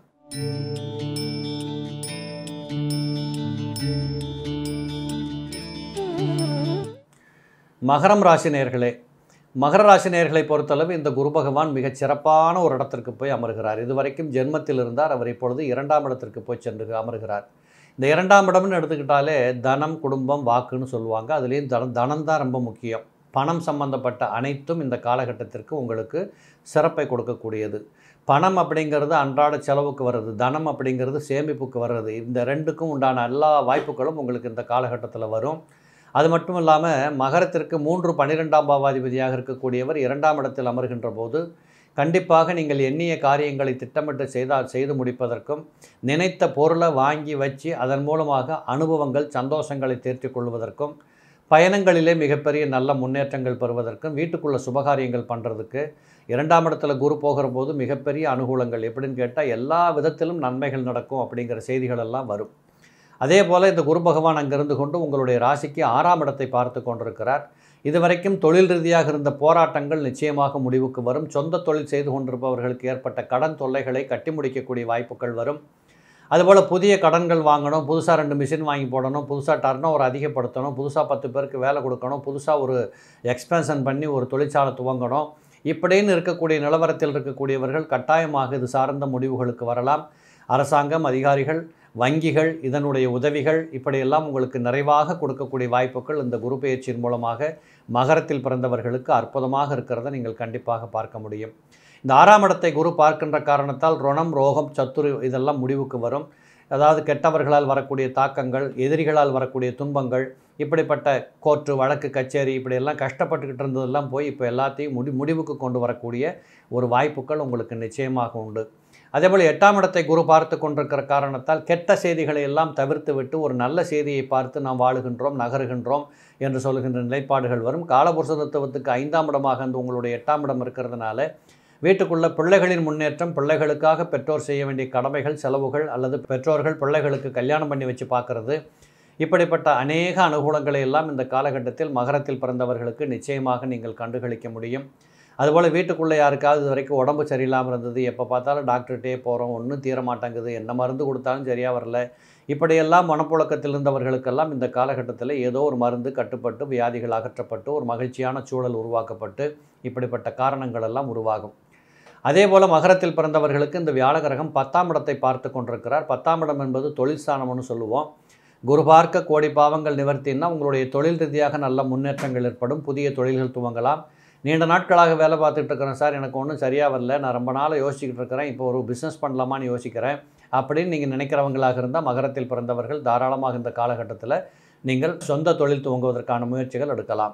மகரம் ராசி நேயர்களே, மகர ராசி நேயர்களை பொறுத்தளவு இந்த குரு பகவான் மிகச் சிறப்பான ஒரு இடத்திற்கு போய் அமர்கிறார். இதுவரைக்கும் ஜென்மத்தில் இருந்தார், அவர் இப்பொழுது இரண்டாம் இடத்திற்கு போய் சென்று அமர்கிறார். இந்த இரண்டாம் இடம்னு எடுத்துக்கிட்டாலே தனம், குடும்பம், வாக்குன்னு சொல்லுவாங்க. அதுலேயும் தனம் தனம் தான் ரொம்ப முக்கியம். பணம் சம்பந்தப்பட்ட அனைத்தும் இந்த காலகட்டத்திற்கு உங்களுக்கு சிறப்பை கொடுக்கக்கூடியது. பணம் அப்படிங்கிறது அன்றாட செலவுக்கு வர்றது, தனம் அப்படிங்கிறது சேமிப்புக்கு வர்றது. இந்த ரெண்டுக்கும் உண்டான எல்லா வாய்ப்புகளும் உங்களுக்கு இந்த காலகட்டத்தில் வரும். அது மட்டும் இல்லாமல் மகரத்திற்கு மூன்று பன்னிரெண்டாம் பாவாதிபதியாக இருக்கக்கூடியவர் இரண்டாம் இடத்தில் அமர்கின்ற போது கண்டிப்பாக நீங்கள் எண்ணிய காரியங்களை திட்டமிட்டு செய்தால் செய்து முடிப்பதற்கும், நினைத்த பொருளை வாங்கி வச்சு அதன் மூலமாக அனுபவங்கள், சந்தோஷங்களை தேர்த்தி கொள்வதற்கும், பயணங்களிலே மிகப்பெரிய நல்ல முன்னேற்றங்கள் பெறுவதற்கும், வீட்டுக்குள்ள சுபகாரியங்கள் பண்ணுறதுக்கு இரண்டாம் இடத்துல குரு போகிற போது மிகப்பெரிய அனுகூலங்கள். எப்படின்னு கேட்டால் எல்லா விதத்திலும் நன்மைகள் நடக்கும் அப்படிங்கிற செய்திகள் எல்லாம் வரும். அதே போல் இந்த குரு பகவான் அங்கிருந்து கொண்டு உங்களுடைய ராசிக்கு ஆறாம் இடத்தை பார்த்து கொண்டிருக்கிறார். இதுவரைக்கும் தொழில் ரீதியாக இருந்த போராட்டங்கள் நிச்சயமாக முடிவுக்கு வரும். சொந்த தொழில் செய்து கொண்டிருப்பவர்களுக்கு ஏற்பட்ட கடன் தொல்லைகளை கட்டி முடிக்கக்கூடிய வாய்ப்புகள் வரும். அதுபோல் புதிய கடன்கள் வாங்கணும், புதுசாக ரெண்டு மிஷின் வாங்கி போடணும், புதுசாக டர்ன் ஓவர் அதிகப்படுத்தணும், புதுசாக பத்து பேருக்கு வேலை கொடுக்கணும், புதுசாக ஒரு எக்ஸ்பென்ஷன் பண்ணி ஒரு தொழிற்சாலை துவங்கணும், இப்படின்னு இருக்கக்கூடிய நிலவரத்தில் இருக்கக்கூடியவர்கள் கட்டாயமாக இது சார்ந்த முடிவுகளுக்கு வரலாம். அரசாங்கம், அதிகாரிகள், வங்கிகள், இதனுடைய உதவிகள் இப்படியெல்லாம் உங்களுக்கு நிறைவாக கொடுக்கக்கூடிய வாய்ப்புகள் இந்த குரு பெயர்ச்சியின் மூலமாக மகரத்தில் பிறந்தவர்களுக்கு அற்புதமாக இருக்கிறத நீங்கள் கண்டிப்பாக பார்க்க முடியும். இந்த ஆறாம் இடத்தை குரு பார்க்கின்ற காரணத்தால் ருணம், ரோகம், சத்துரு இதெல்லாம் முடிவுக்கு வரும். அதாவது கெட்டவர்களால் வரக்கூடிய தாக்கங்கள், எதிரிகளால் வரக்கூடிய துன்பங்கள், இப்படிப்பட்ட கோர்ட்டு, வழக்கு, கச்சேரி இப்படியெல்லாம் கஷ்டப்பட்டுக்கிட்டு இருந்ததெல்லாம் போய் இப்போ எல்லாத்தையும் முடி முடிவுக்கு கொண்டு வரக்கூடிய ஒரு வாய்ப்புகள் உங்களுக்கு நிச்சயமாக உண்டு. அதேபோல் எட்டாம் இடத்தை குரு பார்த்து கொண்டிருக்கிற காரணத்தால் கெட்ட செய்திகளை எல்லாம் தவிர்த்து விட்டு ஒரு நல்ல செய்தியை பார்த்து நாம் வாழுகின்றோம், நகருகின்றோம் என்று சொல்கின்ற நிலைப்பாடுகள் வரும். காலபுருஷ தத்துவத்துக்கு ஐந்தாம் இடமாக அந்த உங்களுடைய எட்டாம் இடம் இருக்கிறதுனால வீட்டுக்குள்ள பிள்ளைகளின் முன்னேற்றம், பிள்ளைகளுக்காக பெற்றோர் செய்ய வேண்டிய கடமைகள், செலவுகள், அல்லது பெற்றோர்கள் பிள்ளைகளுக்கு கல்யாணம் பண்ணி வச்சு பார்க்குறது, இப்படிப்பட்ட அநேக அனுகூலங்களை எல்லாம் இந்த காலகட்டத்தில் மகரத்தில் பிறந்தவர்களுக்கு நிச்சயமாக நீங்கள் கண்டுகளிக்க முடியும். அதுபோல் வீட்டுக்குள்ளே யாருக்காவது இது வரைக்கும் உடம்பு சரியில்லாமல் இருந்தது, எப்போ பார்த்தாலும் டாக்டர்கிட்டே போகிறோம், ஒன்றும் தீர மாட்டேங்குது, என்ன மருந்து கொடுத்தாலும் சரியாக வரல, இப்படியெல்லாம் மனப்புழக்கத்தில் இருந்தவர்களுக்கெல்லாம் இந்த காலகட்டத்தில் ஏதோ ஒரு மருந்து கட்டுப்பட்டு வியாதிகள் அகற்றப்பட்டு ஒரு மகிழ்ச்சியான சூழல் உருவாக்கப்பட்டு இப்படிப்பட்ட காரணங்கள் எல்லாம் உருவாகும். அதே போல் மகரத்தில் பிறந்தவர்களுக்கு இந்த வியாழகிரகம் பத்தாம் இடத்தை பார்த்து கொண்டிருக்கிறார். பத்தாம் இடம் என்பது தொழில் ஸ்தானம்னு சொல்லுவோம். குரு பார்க்க கோடி பாவங்கள் நிவர்த்தின்னா உங்களுடைய தொழில் ரீதியாக நல்ல முன்னேற்றங்கள் ஏற்படும். புதிய தொழில்கள் துவங்கலாம். நீண்ட நாட்களாக வேலை பார்த்துட்டு இருக்கிறேன் சார், எனக்கு ஒன்றும் சரியாக வரல, நான் ரொம்ப நாள் யோசிச்சுக்கிட்டு இருக்கிறேன், இப்போ ஒரு பிஸ்னஸ் பண்ணலாமான்னு யோசிக்கிறேன் அப்படின்னு நீங்கள் நினைக்கிறவங்களாக இருந்தால் மகரத்தில் பிறந்தவர்கள் தாராளமாக இந்த காலகட்டத்தில் நீங்கள் சொந்த தொழில் துவங்குவதற்கான முயற்சிகள் எடுக்கலாம்.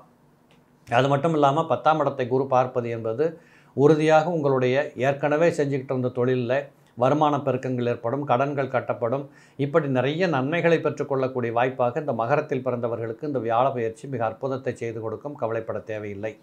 அது மட்டும் இல்லாமல் பத்தாம் இடத்தை குரு பார்ப்பது என்பது உறுதியாக உங்களுடைய ஏற்கனவே செஞ்சுக்கிட்டு இருந்த தொழிலில் வருமான பெருக்கங்கள் ஏற்படும், கடன்கள் கட்டப்படும், இப்படி நிறைய நன்மைகளை பெற்றுக்கொள்ளக்கூடிய வாய்ப்பாக இந்த மகரத்தில் பிறந்தவர்களுக்கு இந்த வியாழ பயிற்சி மிக அற்புதத்தை செய்து கொடுக்கும். கவலைப்பட தேவையில்லை.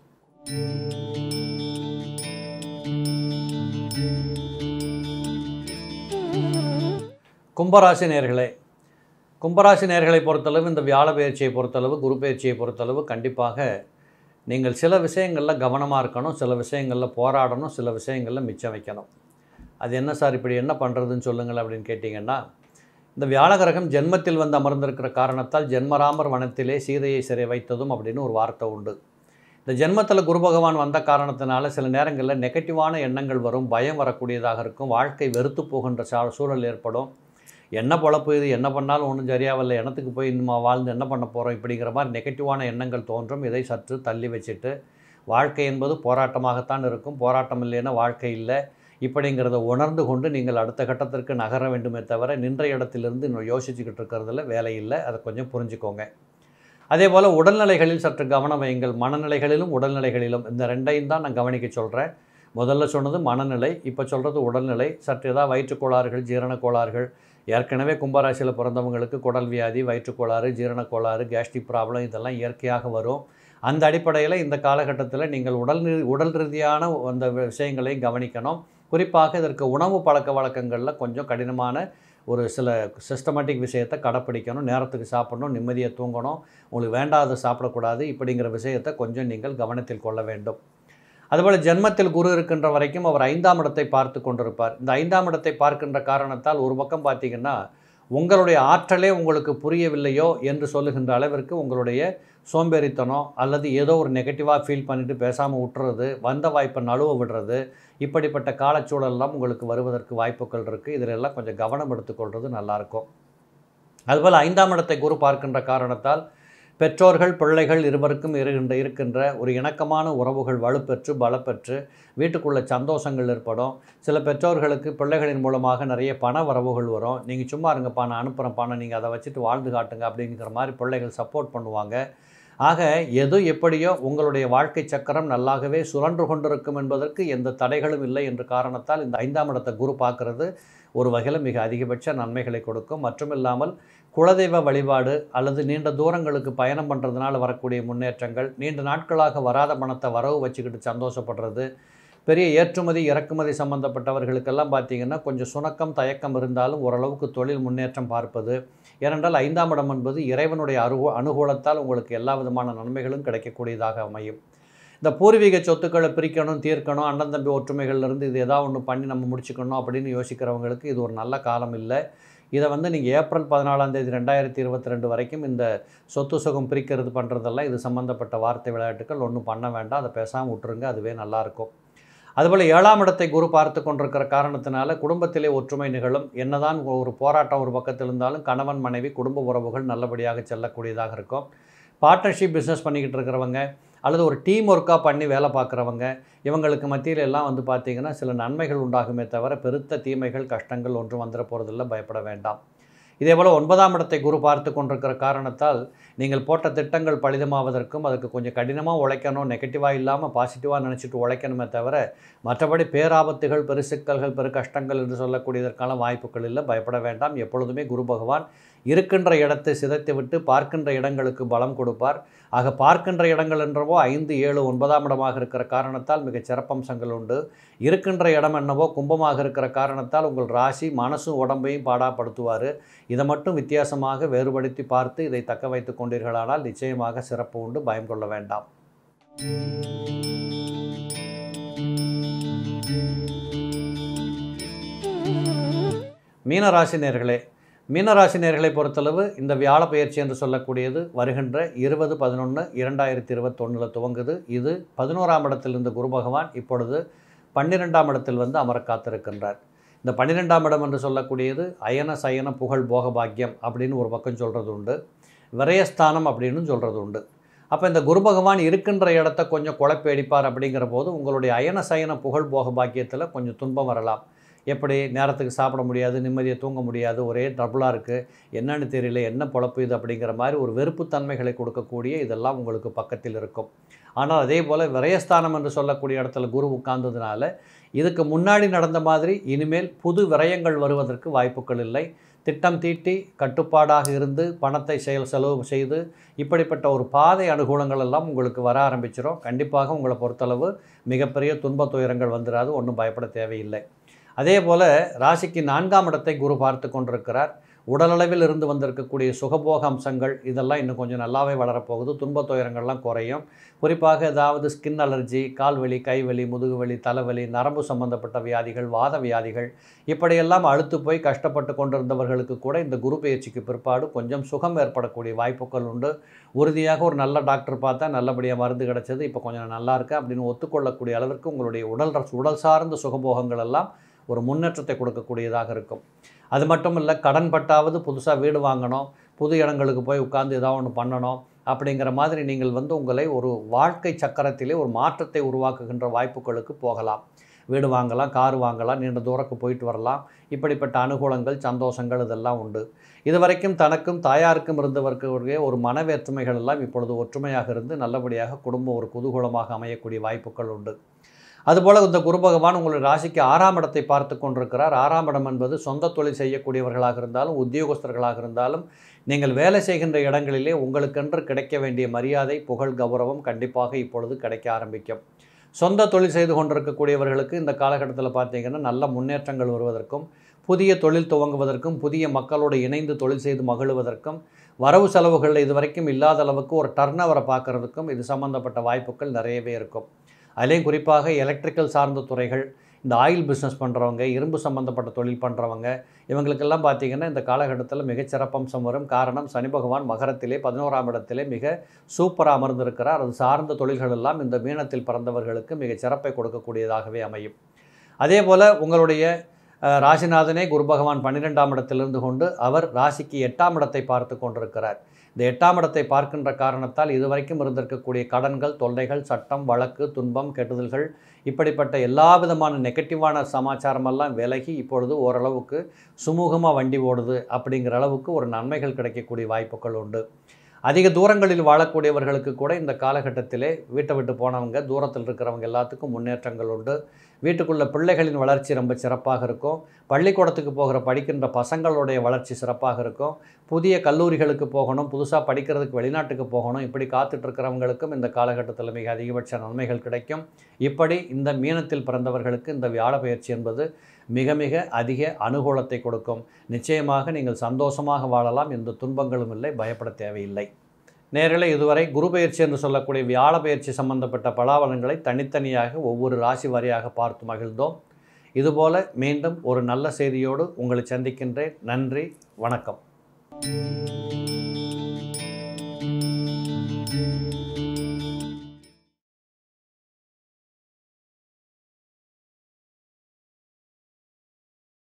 கும்பராசி நேயர்களே, கும்பராசி நேயர்களை பொறுத்தளவு இந்த வியாழ பயிற்சியை பொறுத்தளவு, குரு பயிற்சியை பொறுத்தளவு கண்டிப்பாக நீங்கள் சில விஷயங்களில் கவனமாக இருக்கணும், சில விஷயங்களில் போராடணும், சில விஷயங்களில் மிச்சம் வைக்கணும். அது என்ன சார், இப்படி என்ன பண்ணுறதுன்னு சொல்லுங்கள் அப்படின்னு கேட்டிங்கன்னா, இந்த வியாழகிரகம் ஜென்மத்தில் வந்து அமர்ந்திருக்கிற காரணத்தால் ஜென்மராமர் வனத்திலே சீதையை சிறை வைத்ததும் அப்படின்னு ஒரு வார்த்தை உண்டு. இந்த ஜென்மத்தில் குரு பகவான் வந்த காரணத்தினால சில நேரங்களில் நெகட்டிவான எண்ணங்கள் வரும், பயம் வரக்கூடியதாக இருக்கும், வாழ்க்கை வெறுத்து போகின்ற சா சூழல் ஏற்படும். என்ன பொழப்பு இது, என்ன பண்ணாலும் ஒன்றும் சரியாவில்லை, எண்ணத்துக்கு போய் இன்னும் வாழ்ந்து என்ன பண்ண போகிறோம் இப்படிங்கிற மாதிரி நெகட்டிவான எண்ணங்கள் தோன்றும். இதை சற்று தள்ளி வச்சுட்டு வாழ்க்கை என்பது போராட்டமாகத்தான் இருக்கும், போராட்டம் இல்லைன்னா வாழ்க்கை இல்லை இப்படிங்கிறத உணர்ந்து கொண்டு நீங்கள் அடுத்த கட்டத்திற்கு நகர வேண்டுமே தவிர நின்ற இடத்திலிருந்து இன்னும் யோசிச்சுக்கிட்டு இருக்கிறதுல வேலை இல்லை. அதை கொஞ்சம் புரிஞ்சுக்கோங்க. அதே போல் உடல்நிலைகளில் சற்று கவனம் வையுங்கள். மனநிலைகளிலும் உடல்நிலைகளிலும் இந்த ரெண்டையும் தான் நான் கவனிக்க சொல்கிறேன். முதல்ல சொன்னது மனநிலை, இப்போ சொல்கிறது உடல்நிலை. சற்று ஏதாவது வயிற்றுக்கோளாறுகள், ஜீரணக்கோளாறுகள், ஏற்கனவே கும்பராசியில் பிறந்தவங்களுக்கு குடல் வியாதி, வயிற்றுக்கோளாறு, ஜீரணக்கோளாறு, கேஸ்ட்ரிக் ப்ராப்ளம் இதெல்லாம் இயற்கையாக வரும். அந்த அடிப்படையில் இந்த காலகட்டத்தில் நீங்கள் உடல் உடல் ரீதியான அந்த விஷயங்களை கவனிக்கணும். குறிப்பாக இதற்கு உணவு பழக்க வழக்கங்களில் கொஞ்சம் கடினமான ஒரு சில சிஸ்டமேட்டிக் விஷயத்தை கடைப்பிடிக்கணும். நேரத்துக்கு சாப்பிடணும், நிம்மதியை தூங்கணும், உங்களுக்கு வேண்டாத சாப்பிடக்கூடாது இப்படிங்கிற விஷயத்தை கொஞ்சம் நீங்கள் கவனத்தில் கொள்ள வேண்டும். அதுபோல் ஜென்மத்தில் குரு இருக்கின்ற வரைக்கும் அவர் ஐந்தாம் இடத்தை பார்த்து கொண்டிருப்பார். இந்த ஐந்தாம் இடத்தை பார்க்கின்ற காரணத்தால் ஒரு பக்கம் பார்த்திங்கன்னா உங்களுடைய ஆற்றலே உங்களுக்கு புரியவில்லையோ என்று சொல்லுகின்ற அளவிற்கு உங்களுடைய சோம்பேறித்தனம் அல்லது ஏதோ ஒரு நெகட்டிவாக ஃபீல் பண்ணிவிட்டு பேசாமல் விட்டுறது, வந்த வாய்ப்பை நழுவ விடுறது, இப்படிப்பட்ட காலச்சூழலெல்லாம் உங்களுக்கு வருவதற்கு வாய்ப்புகள் இருக்குது. இதிலெல்லாம் கொஞ்சம் கவனம் எடுத்துக்கொள்வது நல்லாயிருக்கும். அதுபோல் ஐந்தாம் இடத்தை குரு பார்க்கின்ற காரணத்தால் பெற்றோர்கள் பிள்ளைகள் இருவருக்கும் இருக்கின்ற இருக்கின்ற ஒரு இணக்கமான உறவுகள் வலுப்பெற்று பலப்பெற்று வீட்டுக்குள்ள சந்தோஷங்கள் ஏற்படும். சில பெற்றோர்களுக்கு பிள்ளைகளின் மூலமாக நிறைய பண வரவுகள் வரும். நீங்கள் சும்மா இருங்கப்பா, நான் அனுப்புகிற பணம் நீங்கள் அதை வச்சுட்டு வாழ்ந்து காட்டுங்க அப்படிங்கிற மாதிரி பிள்ளைகள் சப்போர்ட் பண்ணுவாங்க. ஆக எது எப்படியோ உங்களுடைய வாழ்க்கை சக்கரம் நல்லாகவே சுழன்று கொண்டிருக்கும் என்பதற்கு எந்த தடைகளும் இல்லை என்ற காரணத்தால் இந்த ஐந்தாம் இடத்தை குரு பார்க்கறது ஒரு வகையில் மிக அதிகபட்ச நன்மைகளை கொடுக்கும். மற்றும் இல்லாமல் குலதெய்வ வழிபாடு அல்லது நீண்ட தூரங்களுக்கு பயணம் பண்ணுறதுனால வரக்கூடிய முன்னேற்றங்கள், நீண்ட நாட்களாக வராத பணத்தை வரவு வச்சுக்கிட்டு சந்தோஷப்படுறது, பெரிய ஏற்றுமதி இறக்குமதி சம்பந்தப்பட்டவர்களுக்கெல்லாம் பார்த்திங்கன்னா கொஞ்சம் சுணக்கம் தயக்கம் இருந்தாலும் ஓரளவுக்கு தொழில் முன்னேற்றம் பார்ப்பது. ஏனென்றால் ஐந்தாம் இடம் என்பது இறைவனுடைய அருகு அனுகூலத்தால் உங்களுக்கு எல்லா விதமான நன்மைகளும் கிடைக்கக்கூடியதாக அமையும். இந்த பூர்வீக சொத்துக்களை பிரிக்கணும், தீர்க்கணும், அண்ணன் தம்பி ஒற்றுமைகள்லேருந்து இது ஏதாவது ஒன்று பண்ணி நம்ம முடிச்சுக்கணும் அப்படின்னு யோசிக்கிறவங்களுக்கு இது ஒரு நல்ல காலம் இல்லை. இதை வந்து நீங்கள் ஏப்ரல் பதினாலாம் தேதி ரெண்டாயிரத்தி இருபத்தி ரெண்டு வரைக்கும் இந்த சொத்து சுகம் பிரிக்கிறது பண்ணுறதெல்லாம் இது சம்மந்தப்பட்ட வார்த்தை விளையாட்டுகள் ஒன்றும் பண்ண வேண்டாம், அதை பேசாமல் விட்டுருங்க, அதுவே நல்லாயிருக்கும். அதுபோல் ஏழாம் இடத்தை குரு பார்த்து கொண்டிருக்கிற காரணத்தினால குடும்பத்திலே ஒற்றுமை நிகழும். என்னதான் ஒரு போராட்டம் ஒரு பக்கத்தில் இருந்தாலும் கணவன் மனைவி குடும்ப உறவுகள் நல்லபடியாக செல்லக்கூடியதாக இருக்கும். பார்ட்னர்ஷிப் பிஸ்னஸ் பண்ணிக்கிட்டு இருக்கிறவங்க அல்லது ஒரு டீம் ஒர்க்காக பண்ணி வேலை பார்க்குறவங்க இவங்களுக்கு மத்தியில் எல்லாம் வந்து பார்த்திங்கன்னா சில நன்மைகள் உண்டாகுமே தவிர பெருத்த தீமைகள் கஷ்டங்கள் ஒன்றும் வந்துட போகிறதில்ல, பயப்பட வேண்டாம். இதேபோல் ஒன்பதாம் இடத்தை குரு பார்த்து கொண்டிருக்கிற காரணத்தால் நீங்கள் போட்ட திட்டங்கள் பலிதமாவதற்கும் அதுக்கு கொஞ்சம் கடினமாக உழைக்கணும், நெகட்டிவாக இல்லாமல் பாசிட்டிவாக நினச்சிட்டு உழைக்கணுமே தவிர மற்றபடி பேராபத்துகள் பெரு சிக்கல்கள் பெரு கஷ்டங்கள் என்று சொல்லக்கூடியதற்கான வாய்ப்புகள் இல்லை, பயப்பட வேண்டாம். எப்பொழுதுமே குரு பகவான் இருக்கின்ற இடத்தை சிதைத்து விட்டு பார்க்கின்ற இடங்களுக்கு பலம் கொடுப்பார். ஆக பார்க்கின்ற இடங்கள் என்றவோ ஐந்து ஏழு ஒன்பதாம் இடமாக இருக்கிற காரணத்தால் மிக சிறப்பம்சங்கள் உண்டு. இருக்கின்ற இடம் என்னவோ கும்பமாக இருக்கிற காரணத்தால் உங்கள் ராசி மனசும் உடம்பையும் பாடாப்படுத்துவார். இதை மட்டும் வித்தியாசமாக வேறுபடுத்தி பார்த்து இதை தக்க வைத்து கொண்டீர்களானால் நிச்சயமாக சிறப்பு உண்டு, பயம் கொள்ள வேண்டாம். மீனராசி நேயர்களே, மீனராசி நேயர்களை பொறுத்தளவு இந்த வியாழ பயிற்சி என்று சொல்லக்கூடியது வருகின்ற இருபது பதினொன்று இரண்டாயிரத்தி இருபத்தொன்னில் துவங்குது. இது பதினோராம் இடத்தில் இருந்த குரு பகவான் இப்பொழுது பன்னிரெண்டாம் இடத்தில் வந்து அமர காத்திருக்கின்றார். இந்த பன்னிரெண்டாம் இடம் என்று சொல்லக்கூடியது அயன சயன புகழ் போக பாக்கியம் அப்படின்னு ஒரு பக்கம் சொல்கிறது உண்டு, விரயஸ்தானம் அப்படின்னு சொல்கிறது உண்டு. அப்போ இந்த குரு பகவான் இருக்கின்ற இடத்த கொஞ்சம் குழப்பி அடிப்பார். அப்படிங்கிற போது உங்களுடைய அயன சயன புகழ் போக பாக்கியத்தில் கொஞ்சம் துன்பம் வரலாம். எப்படி நேரத்துக்கு சாப்பிட முடியாது, நிம்மதியை தூங்க முடியாது, ஒரே ட்ரபுளாக இருக்குது, என்னன்னு தெரியல, என்ன பொழப்பு இது அப்படிங்கிற மாதிரி ஒரு வெறுப்புத்தன்மைகளை கொடுக்கக்கூடிய இதெல்லாம் உங்களுக்கு பக்கத்தில் இருக்கும். ஆனால் அதே போல் விரயஸ்தானம் என்று சொல்லக்கூடிய இடத்துல குரு உட்கார்ந்ததுனால இதுக்கு முன்னாடி நடந்த மாதிரி இனிமேல் புது விரயங்கள் வருவதற்கு வாய்ப்புகள் இல்லை. திட்டம் தீட்டி கட்டுப்பாடாக இருந்து பணத்தை செயல் செலவு செய்து இப்படிப்பட்ட ஒரு பாதை அனுகூலங்கள் எல்லாம் உங்களுக்கு வர ஆரம்பிச்சிடும். கண்டிப்பாக உங்களை பொறுத்தளவு மிகப்பெரிய துன்ப துயரங்கள் வந்துடாது, ஒன்றும் பயப்பட தேவையில்லை. அதே போல் ராசிக்கு நான்காம் இடத்தை குரு பார்த்து கொண்டிருக்கிறார். உடலளவில் இருந்து வந்திருக்கக்கூடிய சுகபோக அம்சங்கள் இதெல்லாம் இன்னும் கொஞ்சம் நல்லாவே வளரப்போகுது. துன்பத் துயரங்கள்லாம் குறையும். குறிப்பாக ஏதாவது ஸ்கின் அலர்ஜி, கால்வலி, கைவலி, முதுகுவலி, தலைவலி, நரம்பு சம்பந்தப்பட்ட வியாதிகள், வாத வியாதிகள் இப்படியெல்லாம் அழுத்து போய் கஷ்டப்பட்டு கொண்டிருந்தவர்களுக்கு கூட இந்த குரு பெயர்ச்சிக்கு பிற்பாடு கொஞ்சம் சுகம் ஏற்படக்கூடிய வாய்ப்புகள் உண்டு. உறுதியாக ஒரு நல்ல டாக்டர் பார்த்தா நல்லபடியாக மருந்து கிடச்சது, இப்போ கொஞ்சம் நல்லா இருக்குது அப்படின்னு ஒத்துக்கொள்ளக்கூடிய அளவிற்கு உங்களுடைய உடல் உடல் சார்ந்த சுகபோகங்கள் எல்லாம் ஒரு முன்னேற்றத்தை கொடுக்கக்கூடியதாக இருக்கும். அது மட்டும் இல்லை, கடன் பட்டாவது புதுசாக வீடு வாங்கணும், புது இடங்களுக்கு போய் உட்கார்ந்து ஏதாவது ஒன்று பண்ணணும் அப்படிங்கிற மாதிரி நீங்கள் வந்து உங்களை ஒரு வாழ்க்கை சக்கரத்திலே ஒரு மாற்றத்தை உருவாக்குகின்ற வாய்ப்புகளுக்கு போகலாம். வீடு வாங்கலாம், கார் வாங்கலாம், நீண்ட தூரக்கு போயிட்டு வரலாம். இப்படிப்பட்ட அனுகூலங்கள், சந்தோஷங்கள் இதெல்லாம் உண்டு. இதுவரைக்கும் தனக்கும் தாயாருக்கும் இருந்தவர்களுடைய ஒரு மனவேற்றுமைகள் எல்லாம் இப்பொழுது ஒற்றுமையாக இருந்து நல்லபடியாக குடும்பம் ஒரு குதூகூலமாக அமையக்கூடிய வாய்ப்புகள் உண்டு. அதுபோல் இந்த குரு பகவான் உங்களுடைய ராசிக்கு ஆறாம் இடத்தை பார்த்து கொண்டிருக்கிறார். ஆறாம் இடம் என்பது சொந்த தொழில் செய்யக்கூடியவர்களாக இருந்தாலும், உத்தியோகஸ்தர்களாக இருந்தாலும், நீங்கள் வேலை செய்கின்ற இடங்களிலே உங்களுக்கென்று கிடைக்க வேண்டிய மரியாதை, புகழ், கௌரவம் கண்டிப்பாக இப்பொழுது கிடைக்க ஆரம்பிக்கும். சொந்த தொழில் செய்து கொண்டிருக்கக்கூடியவர்களுக்கு இந்த காலகட்டத்தில் பார்த்தீங்கன்னா நல்ல முன்னேற்றங்கள் வருவதற்கும், புதிய தொழில் துவங்குவதற்கும், புதிய மக்களோடு இணைந்து தொழில் செய்து மகிழ்வதற்கும், வரவு செலவுகளில் இதுவரைக்கும் இல்லாத அளவுக்கு ஒரு டர்ன் ஓவரை பார்க்குறதுக்கும் இது சம்பந்தப்பட்ட வாய்ப்புகள் நிறையவே இருக்கும். அதிலேயும் குறிப்பாக எலக்ட்ரிக்கல் சார்ந்த துறைகள், இந்த ஆயில் பிஸ்னஸ் பண்ணுறவங்க, இரும்பு சம்மந்தப்பட்ட தொழில் பண்ணுறவங்க இவங்களுக்கெல்லாம் பார்த்திங்கன்னா இந்த காலகட்டத்தில் மிகச்சிறப்பம்சம் வரும். காரணம், சனி பகவான் மகரத்திலே பதினோராம் இடத்திலே மிக சூப்பராக அமர்ந்திருக்கிறார். அது சார்ந்த தொழில்கள் எல்லாம் இந்த மீனத்தில் பிறந்தவர்களுக்கு மிகச் சிறப்பை கொடுக்கக்கூடியதாகவே அமையும். அதே போல் உங்களுடைய ராசிநாதனே குரு பகவான் பன்னிரெண்டாம் இடத்திலிருந்து கொண்டு அவர் ராசிக்கு எட்டாம் இடத்தை பார்த்து கொண்டிருக்கிறார். இந்த எட்டாம் இடத்தை பார்க்கின்ற காரணத்தால் இதுவரைக்கும் இருந்திருக்கக்கூடிய கடன்கள், தொல்லைகள், சட்டம், வழக்கு, துன்பம், கெடுதல்கள் இப்படிப்பட்ட எல்லா விதமான நெகட்டிவான சமாச்சாரமெல்லாம் விலகி இப்பொழுது ஓரளவுக்கு சுமூகமாக வண்டி ஓடுது அப்படிங்கிற அளவுக்கு ஒரு நன்மைகள் கிடைக்கக்கூடிய வாய்ப்புகள் உண்டு. அதிக தூரங்களில் வாழக்கூடியவர்களுக்கு கூட இந்த காலகட்டத்திலே வீட்டை விட்டு போனவங்க, தூரத்தில் இருக்கிறவங்க எல்லாத்துக்கும் முன்னேற்றங்கள் உண்டு. வீட்டுக்குள்ள பிள்ளைகளின் வளர்ச்சி ரொம்ப சிறப்பாக இருக்கும். பள்ளிக்கூடத்துக்கு போகிற படிக்கின்ற பசங்களுடைய வளர்ச்சி சிறப்பாக இருக்கும். புதிய கல்லூரிகளுக்கு போகணும், புதுசாக படிக்கிறதுக்கு வெளிநாட்டுக்கு போகணும், இப்படி காத்துட்ருக்கிறவங்களுக்கும் இந்த காலகட்டத்தில் மிக அதிகபட்ச நன்மைகள் கிடைக்கும். இப்படி இந்த மீனத்தில் பிறந்தவர்களுக்கு இந்த வியாழ பயிற்சி என்பது மிக மிக அதிக அனுகூலத்தை கொடுக்கும். நிச்சயமாக நீங்கள் சந்தோஷமாக வாழலாம், எந்த துன்பங்களும் இல்லை, பயப்பட தேவையில்லை. நேரில் இதுவரை குரு பயிற்சி என்று சொல்லக்கூடிய வியாழ பயிற்சி சம்பந்தப்பட்ட பலாபலன்களை தனித்தனியாக ஒவ்வொரு ராசி வாரியாக பார்த்து மகிழ்ந்தோம். இதுபோல மீண்டும் ஒரு நல்ல செய்தியோடு உங்களை சந்திக்கின்றேன். நன்றி, வணக்கம்.